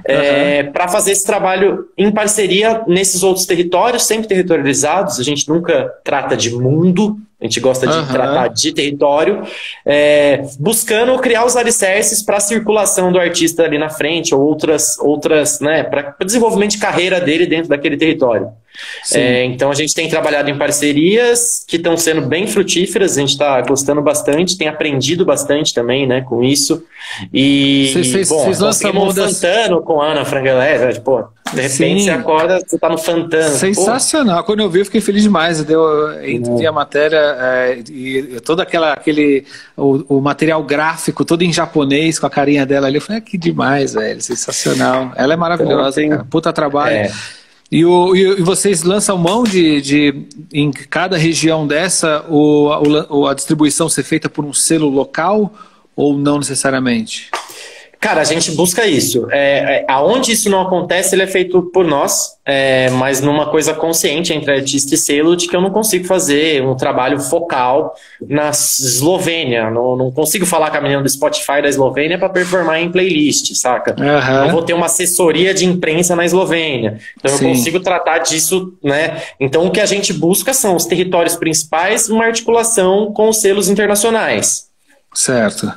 Speaker 2: é, para fazer esse trabalho em parceria nesses outros territórios, sempre territorializados. A gente nunca trata de mundo, a gente gosta de
Speaker 1: Aham.
Speaker 2: tratar de território, é, buscando criar os alicerces para a circulação do artista ali na frente, ou outras, outras né, para o desenvolvimento de carreira dele dentro daquele território. É, então a gente tem trabalhado em parcerias que estão sendo bem frutíferas, a gente está gostando bastante, tem aprendido bastante também, né, com isso. E,
Speaker 1: Cês- cês-
Speaker 2: bom,
Speaker 1: cês lançam
Speaker 2: conseguimos um
Speaker 1: modas-
Speaker 2: Fantano com a Ana Frangelé, tipo, de repente
Speaker 1: Sim.
Speaker 2: você acorda, você tá no Fantano. Pô,
Speaker 1: Sensacional. Quando eu vi, eu fiquei feliz demais. Eu eu vi a matéria é, e todo aquela, aquele o, o material gráfico todo em japonês com a carinha dela ali. Eu falei, ah, que demais, velho. Sensacional. Ela é maravilhosa,
Speaker 2: Então, tem-
Speaker 1: cara. Puta trabalho.
Speaker 2: É.
Speaker 1: E, o, e, e vocês lançam mão de, de em cada região dessa o, o- a distribuição ser feita por um selo local ou não necessariamente?
Speaker 2: Cara, a gente busca isso. É, é, aonde isso não acontece, ele é feito por nós, é, mas numa coisa consciente entre artista e selo, de que eu não consigo fazer um trabalho focal na Eslovênia. Não, não consigo falar com a menina do Spotify da Eslovênia para performar em playlist, saca?
Speaker 1: Uhum.
Speaker 2: Não vou ter uma assessoria de imprensa na Eslovênia. Então eu
Speaker 1: Sim.
Speaker 2: consigo tratar disso, né? Então o que a gente busca são os territórios principais, uma articulação com os selos internacionais.
Speaker 1: Certo.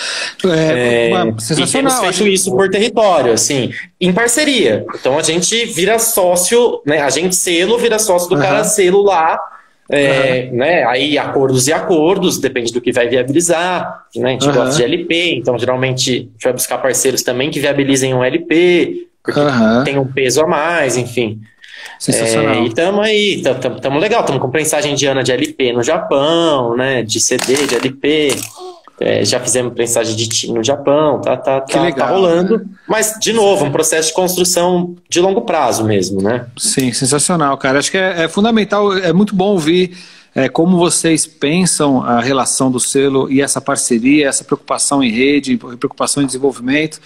Speaker 1: É,
Speaker 2: É,
Speaker 1: uma, sensacional.
Speaker 2: E temos feito isso por território, assim, em parceria. Então a gente vira sócio, né? A gente selo vira sócio do uhum. cara selo lá. É, uhum. né? Aí acordos e acordos, depende do que vai viabilizar. Né? A gente uhum. gosta de L P, então geralmente a gente vai buscar parceiros também que viabilizem um L P, porque uhum. tem um peso a mais, enfim.
Speaker 1: Sensacional.
Speaker 2: É, e estamos aí, estamos legal, estamos com prensagem indiana de L P no Japão, né? De C D, de L P. É, já fizemos prensagem de T I M no Japão, tá, tá, tá, legal, tá rolando. Né? Mas, de novo, um processo de construção de longo prazo mesmo, né?
Speaker 1: Sim, sensacional, cara. Acho que é, é fundamental, é muito bom ouvir é, como vocês pensam a relação do selo e essa parceria, essa preocupação em rede, preocupação em desenvolvimento.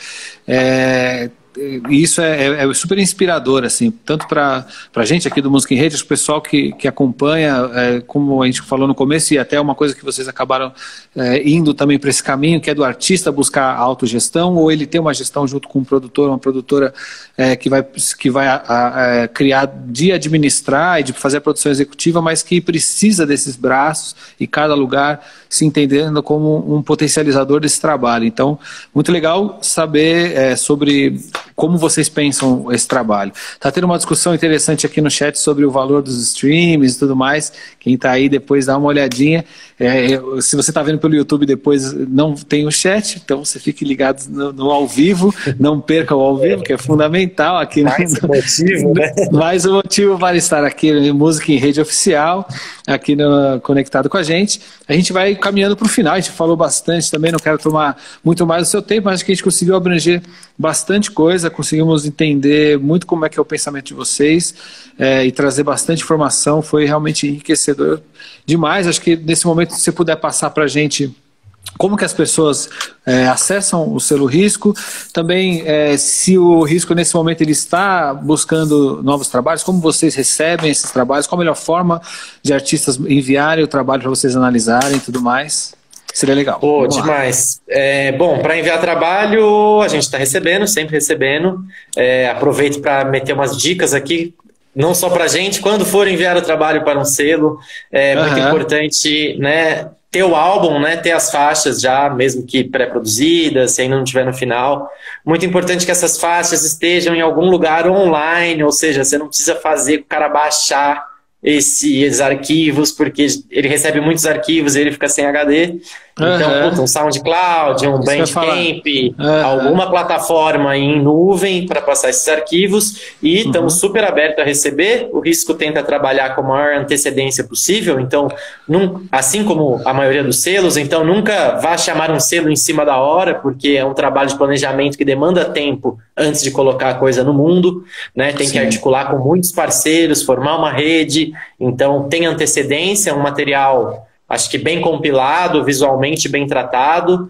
Speaker 1: É, isso é, é super inspirador, assim, tanto para a gente aqui do Música em Rede, o pessoal que, que acompanha, é, como a gente falou no começo, e até uma coisa que vocês acabaram é, indo também para esse caminho, que é do artista buscar a autogestão, ou ele ter uma gestão junto com um produtor, uma produtora é, que vai, que vai a, a, a criar, de administrar e de fazer a produção executiva, mas que precisa desses braços e cada lugar se entendendo como um potencializador desse trabalho. Então, muito legal saber é, sobre como vocês pensam esse trabalho. Está tendo uma discussão interessante aqui no chat sobre o valor dos streams e tudo mais. Quem está aí depois dá uma olhadinha. É, se você está vendo pelo YouTube depois, não tem o chat, então você fique ligado no, no ao vivo, não perca o ao vivo, que é fundamental aqui.
Speaker 2: Mais
Speaker 1: no,
Speaker 2: um motivo, né?
Speaker 1: Mais um motivo para estar aqui no Música em Rede Oficial, aqui no, conectado com a gente. A gente vai caminhando para o final, a gente falou bastante também, não quero tomar muito mais do seu tempo, mas acho que a gente conseguiu abranger bastante coisa, conseguimos entender muito como é que é o pensamento de vocês é, e trazer bastante informação, foi realmente enriquecedor demais. Acho que nesse momento, se você puder passar para a gente como que as pessoas é, acessam o selo Risco, também é, se o Risco nesse momento ele está buscando novos trabalhos, como vocês recebem esses trabalhos, qual a melhor forma de artistas enviarem o trabalho para vocês analisarem e tudo mais. Seria legal.
Speaker 2: Pô, demais. É, bom, para enviar trabalho, a gente está recebendo, sempre recebendo. É, aproveito para meter umas dicas aqui, não só para a gente, quando for enviar o trabalho para um selo, é uhum. muito importante, né, ter o álbum, né, ter as faixas já, mesmo que pré-produzidas, se ainda não estiver no final. Muito importante que essas faixas estejam em algum lugar online, ou seja, você não precisa fazer o cara baixar esses arquivos, porque ele recebe muitos arquivos e ele fica sem H D. Então, uhum. puta, um SoundCloud, um Bandcamp, uhum. alguma plataforma em nuvem para passar esses arquivos, e uhum. estamos super abertos a receber. O Risco tenta trabalhar com a maior antecedência possível, então, num, assim como a maioria dos selos, então nunca vá chamar um selo em cima da hora, porque é um trabalho de planejamento que demanda tempo antes de colocar a coisa no mundo, né? Tem Sim. que articular com muitos parceiros, formar uma rede, então tem antecedência, um material acho que bem compilado, visualmente bem tratado,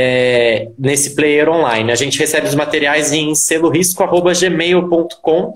Speaker 2: é, nesse player online. A gente recebe os materiais em selorisco arroba gmail ponto com.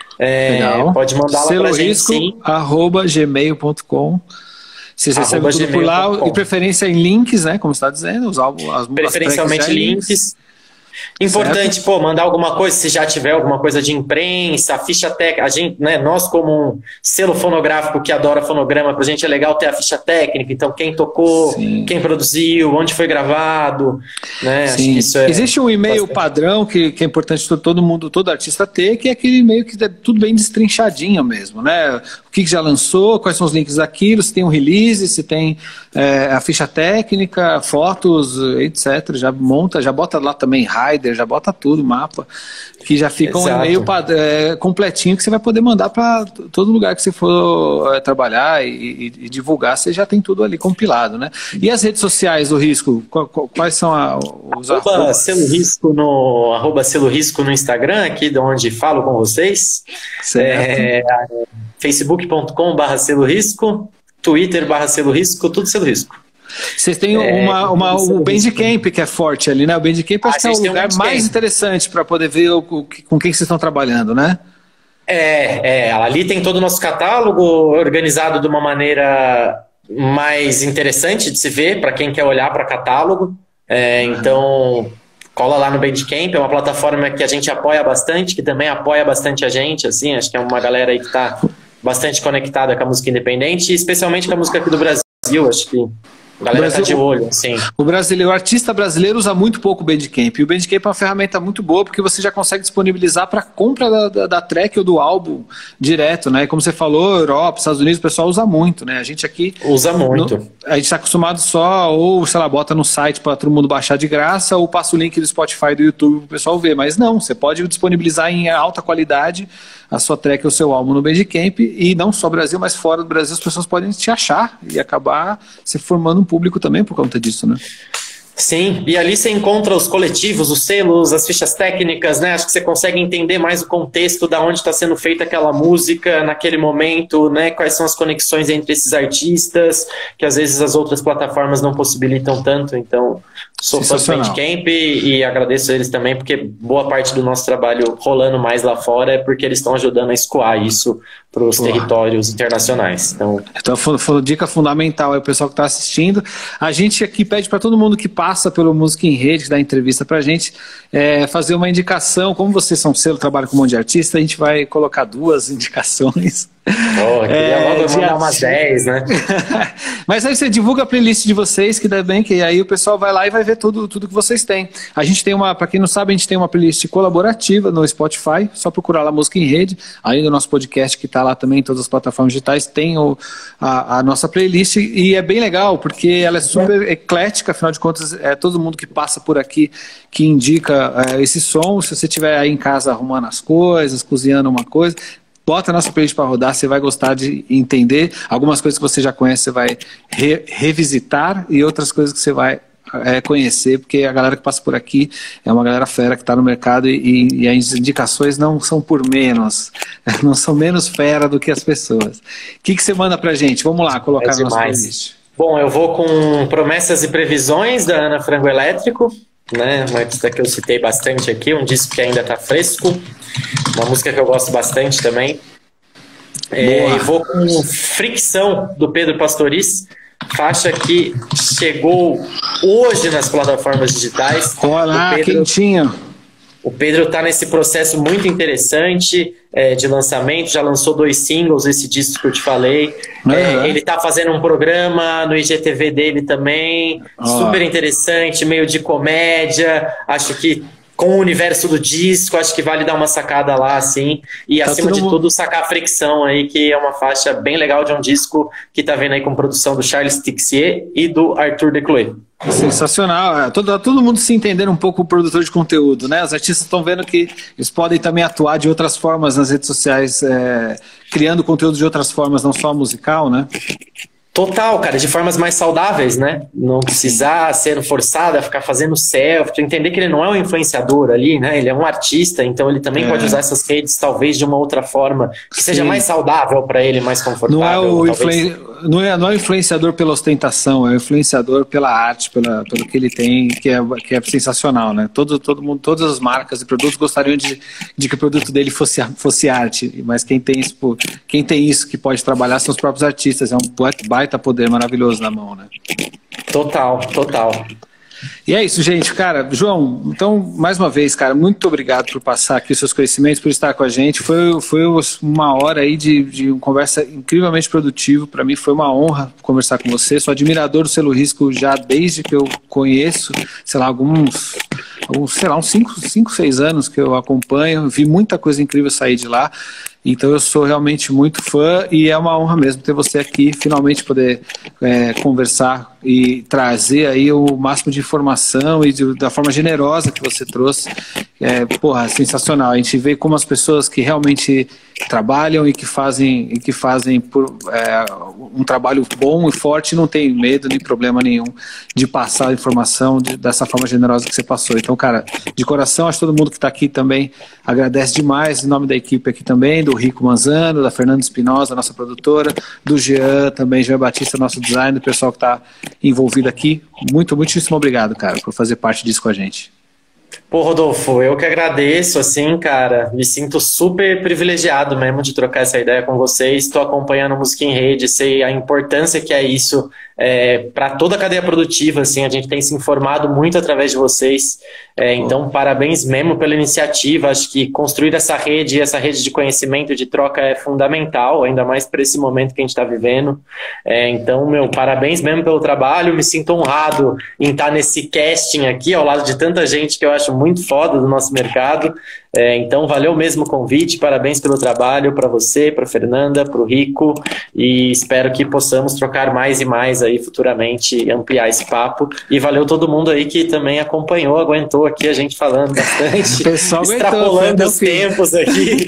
Speaker 2: É, pode mandar lá pra gente, sim.
Speaker 1: arroba gmail ponto com. Vocês recebem tudo por lá, e preferência em links, né? Como você está dizendo, os álbuns, as
Speaker 2: preferencialmente links. links. Importante, certo. pô, mandar alguma coisa, se já tiver alguma coisa de imprensa, ficha técnica, a gente, né, nós como um selo fonográfico que adora fonograma, pra gente é legal ter a ficha técnica, então quem tocou, Sim. quem produziu, onde foi gravado, né,
Speaker 1: Sim. acho que isso é... Existe um e-mail bastante... padrão que, que é importante todo mundo, todo artista ter, que é aquele e-mail que é tudo bem destrinchadinho mesmo, né, o que já lançou, quais são os links daquilo, se tem um release, se tem é, a ficha técnica, fotos, etcétera, já monta, já bota lá também rider, já bota tudo, mapa, que já fica Exato. um e-mail é, completinho que você vai poder mandar para todo lugar que você for é, trabalhar e, e, e divulgar, você já tem tudo ali compilado, né? E as redes sociais do Risco, quais são a, os
Speaker 2: arroba arrobas? Selo Risco no, arroba Selo Risco no Instagram, aqui de onde falo com vocês.
Speaker 1: Certo.
Speaker 2: É, facebook ponto com barra Selo Risco, Twitter barra Selo Risco, tudo Selo Risco.
Speaker 1: Vocês têm é, uma, uma, o Bandcamp que é forte ali, né? O Bandcamp acho que é o lugar um mais interessante para poder ver o, o, com quem vocês estão trabalhando, né?
Speaker 2: É, é, ali tem todo o nosso catálogo organizado de uma maneira mais interessante de se ver para quem quer olhar para catálogo. É, então, cola lá no Bandcamp, é uma plataforma que a gente apoia bastante, que também apoia bastante a gente, assim, acho que é uma galera aí que está bastante conectada com a música independente, especialmente com a música aqui do Brasil, acho que a galera Brasil, tá de olho, assim.
Speaker 1: O brasileiro, o artista brasileiro usa muito pouco o Bandcamp. E o Bandcamp é uma ferramenta muito boa porque você já consegue disponibilizar para compra da, da, da track ou do álbum direto, né? E como você falou, Europa, Estados Unidos, o pessoal usa muito, né? A gente aqui...
Speaker 2: Usa muito.
Speaker 1: No, a gente está acostumado só, ou, sei lá, bota no site para todo mundo baixar de graça, ou passa o link do Spotify e do YouTube para o pessoal ver. Mas não, você pode disponibilizar em alta qualidade a sua track ou o seu álbum no Bandcamp, e não só Brasil, mas fora do Brasil as pessoas podem te achar e acabar se formando um público também por conta disso, né?
Speaker 2: Sim, e ali você encontra os coletivos, os selos, as fichas técnicas, né? Acho que você consegue entender mais o contexto da onde está sendo feita aquela música naquele momento, né? Quais são as conexões entre esses artistas, que às vezes as outras plataformas não possibilitam tanto. Então, sou fã do Bandcamp e, e agradeço a eles também, porque boa parte do nosso trabalho rolando mais lá fora é porque eles estão ajudando a escoar isso para os territórios internacionais. Então,
Speaker 1: então foi, foi dica fundamental aí o pessoal que está assistindo. A gente aqui pede para todo mundo que passa pelo Música em Rede, que dá entrevista para a gente, é, fazer uma indicação. Como vocês são selo, trabalham com um monte de artista, a gente vai colocar duas indicações.
Speaker 2: Oh, queria é, logo mandar umas dez, né?
Speaker 1: Mas aí você divulga a playlist de vocês, que dá bem, que aí o pessoal vai lá e vai ver tudo, tudo que vocês têm. A gente tem uma, para quem não sabe, a gente tem uma playlist colaborativa no Spotify, só procurar lá Música em Rede, além do nosso podcast que está lá também em todas as plataformas digitais, tem o, a, a nossa playlist, e é bem legal, porque ela é super eclética, afinal de contas, é todo mundo que passa por aqui que indica é, esse som. Se você estiver aí em casa arrumando as coisas, cozinhando uma coisa, bota a nossa playlist para rodar, você vai gostar de entender. Algumas coisas que você já conhece, você vai re revisitar, e outras coisas que você vai é, conhecer, porque a galera que passa por aqui é uma galera fera que está no mercado, e, e as indicações não são por menos, não são menos fera do que as pessoas. O que, que você manda pra gente? Vamos lá, colocar é na nossa playlist.
Speaker 2: Bom, eu vou com Promessas e Previsões, da Ana Frango Elétrico, né? Uma artista que eu citei bastante aqui, um disco que ainda está fresco, uma música que eu gosto bastante também. É, e vou com Fricção, do Pedro Pastoriz, faixa que chegou hoje nas plataformas digitais.
Speaker 1: Olá, Pedro, quentinho.
Speaker 2: O Pedro está nesse processo muito interessante é, de lançamento, já lançou dois singles, esse disco que eu te falei. Uhum. É, ele está fazendo um programa no I G T V dele também, oh. super interessante, meio de comédia, acho que com o universo do disco, acho que vale dar uma sacada lá, assim, e tá acima de tudo sacar a Fricção aí, que é uma faixa bem legal de um disco que tá vendo aí com produção do Charles Tixier e do Arthur Decloé.
Speaker 1: Sensacional, todo, todo mundo se entender um pouco o produtor de conteúdo, né? Os artistas estão vendo que eles podem também atuar de outras formas nas redes sociais, é, criando conteúdo de outras formas, não só musical, né?
Speaker 2: Total, cara, de formas mais saudáveis, né? Não precisar ser forçado a ficar fazendo selfie, entender que ele não é um influenciador ali, né? Ele é um artista, então ele também é. pode usar essas redes talvez de uma outra forma, que Sim. seja mais saudável para ele, mais confortável.
Speaker 1: Não é o influen... não é, não é o influenciador pela ostentação, é o influenciador pela arte, pela, pelo que ele tem, que é, que é sensacional, né? Todo, todo mundo, todas as marcas e produtos gostariam de, de que o produto dele fosse, fosse arte, mas quem tem isso, quem tem isso que pode trabalhar são os próprios artistas, é um baita poder maravilhoso na mão, né?
Speaker 2: Total, total.
Speaker 1: E é isso, gente, cara. João, então, mais uma vez, cara, muito obrigado por passar aqui os seus conhecimentos, por estar com a gente. Foi, foi uma hora aí de, de uma conversa incrivelmente produtiva. Para mim foi uma honra conversar com você. Sou admirador do Selo Risco já desde que eu conheço, sei lá, alguns, alguns sei lá, uns cinco, seis anos que eu acompanho. Vi muita coisa incrível sair de lá. Então eu sou realmente muito fã, e é uma honra mesmo ter você aqui, finalmente poder é, conversar e trazer aí o máximo de informação, e de, da forma generosa que você trouxe. é, porra, sensacional. A gente vê como as pessoas que realmente trabalham e que fazem, e que fazem por, é, um trabalho bom e forte não tem medo nem problema nenhum de passar a informação de, dessa forma generosa que você passou. Então, cara, de coração, acho que todo mundo que está aqui também agradece demais, em nome da equipe aqui também, do Rico Manzano, da Fernanda Espinosa, nossa produtora, do Jean também, Jean Batista, nosso designer, do pessoal que está envolvido aqui. Muito, muitíssimo obrigado, cara, por fazer parte disso com a gente.
Speaker 2: Pô, Rodolfo, eu que agradeço, assim, cara, me sinto super privilegiado mesmo de trocar essa ideia com vocês, estou acompanhando a Música em Rede, sei a importância que é isso é, para toda a cadeia produtiva, assim, a gente tem se informado muito através de vocês, é, então parabéns mesmo pela iniciativa, acho que construir essa rede, essa rede de conhecimento, de troca é fundamental, ainda mais para esse momento que a gente está vivendo, é, então, meu, parabéns mesmo pelo trabalho, me sinto honrado em estar nesse casting aqui, ao lado de tanta gente que eu acho muito foda do nosso mercado, é, então valeu mesmo o convite, parabéns pelo trabalho para você, para Fernanda, para o Rico, e espero que possamos trocar mais e mais aí futuramente e ampliar esse papo, e valeu todo mundo aí que também acompanhou, aguentou aqui a gente falando bastante,
Speaker 1: o pessoal
Speaker 2: extrapolando
Speaker 1: aguentou,
Speaker 2: os tempos aqui.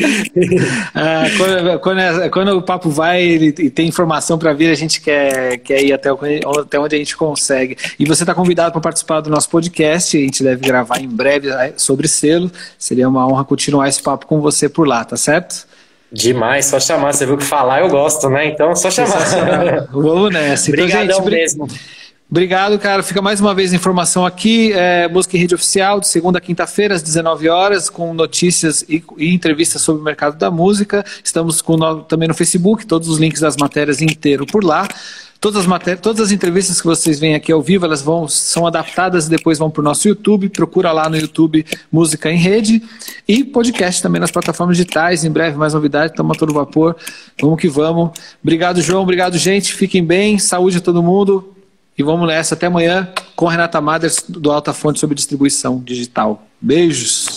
Speaker 1: ah, quando, quando, quando o papo vai e tem informação para vir, a gente quer, quer ir até, até onde a gente consegue, e você está convidado para participar do nosso podcast, a gente deve gravar em breve sobre selo, seria uma honra continuar esse papo com você por lá, tá certo?
Speaker 2: Demais, só chamar, você viu que falar eu gosto, né? Então só chamar.
Speaker 1: Vamos nessa.
Speaker 2: Obrigadão
Speaker 1: então, gente,
Speaker 2: mesmo.
Speaker 1: Obrigado, cara. Fica mais uma vez a informação aqui, é, Música em Rede Oficial, de segunda a quinta-feira, às dezenove horas, com notícias e, e entrevistas sobre o mercado da música. Estamos com no, também no Facebook, todos os links das matérias inteiro por lá. Todas as, matérias, todas as entrevistas que vocês veem aqui ao vivo, elas vão, são adaptadas e depois vão para o nosso YouTube. Procura lá no YouTube Música em Rede. E podcast também nas plataformas digitais. Em breve, mais novidade. Estamos a todo vapor. Vamos que vamos. Obrigado, João. Obrigado, gente. Fiquem bem. Saúde a todo mundo. E vamos nessa. Até amanhã com a Renata Maders, do Alta Fonte, sobre distribuição digital. Beijos.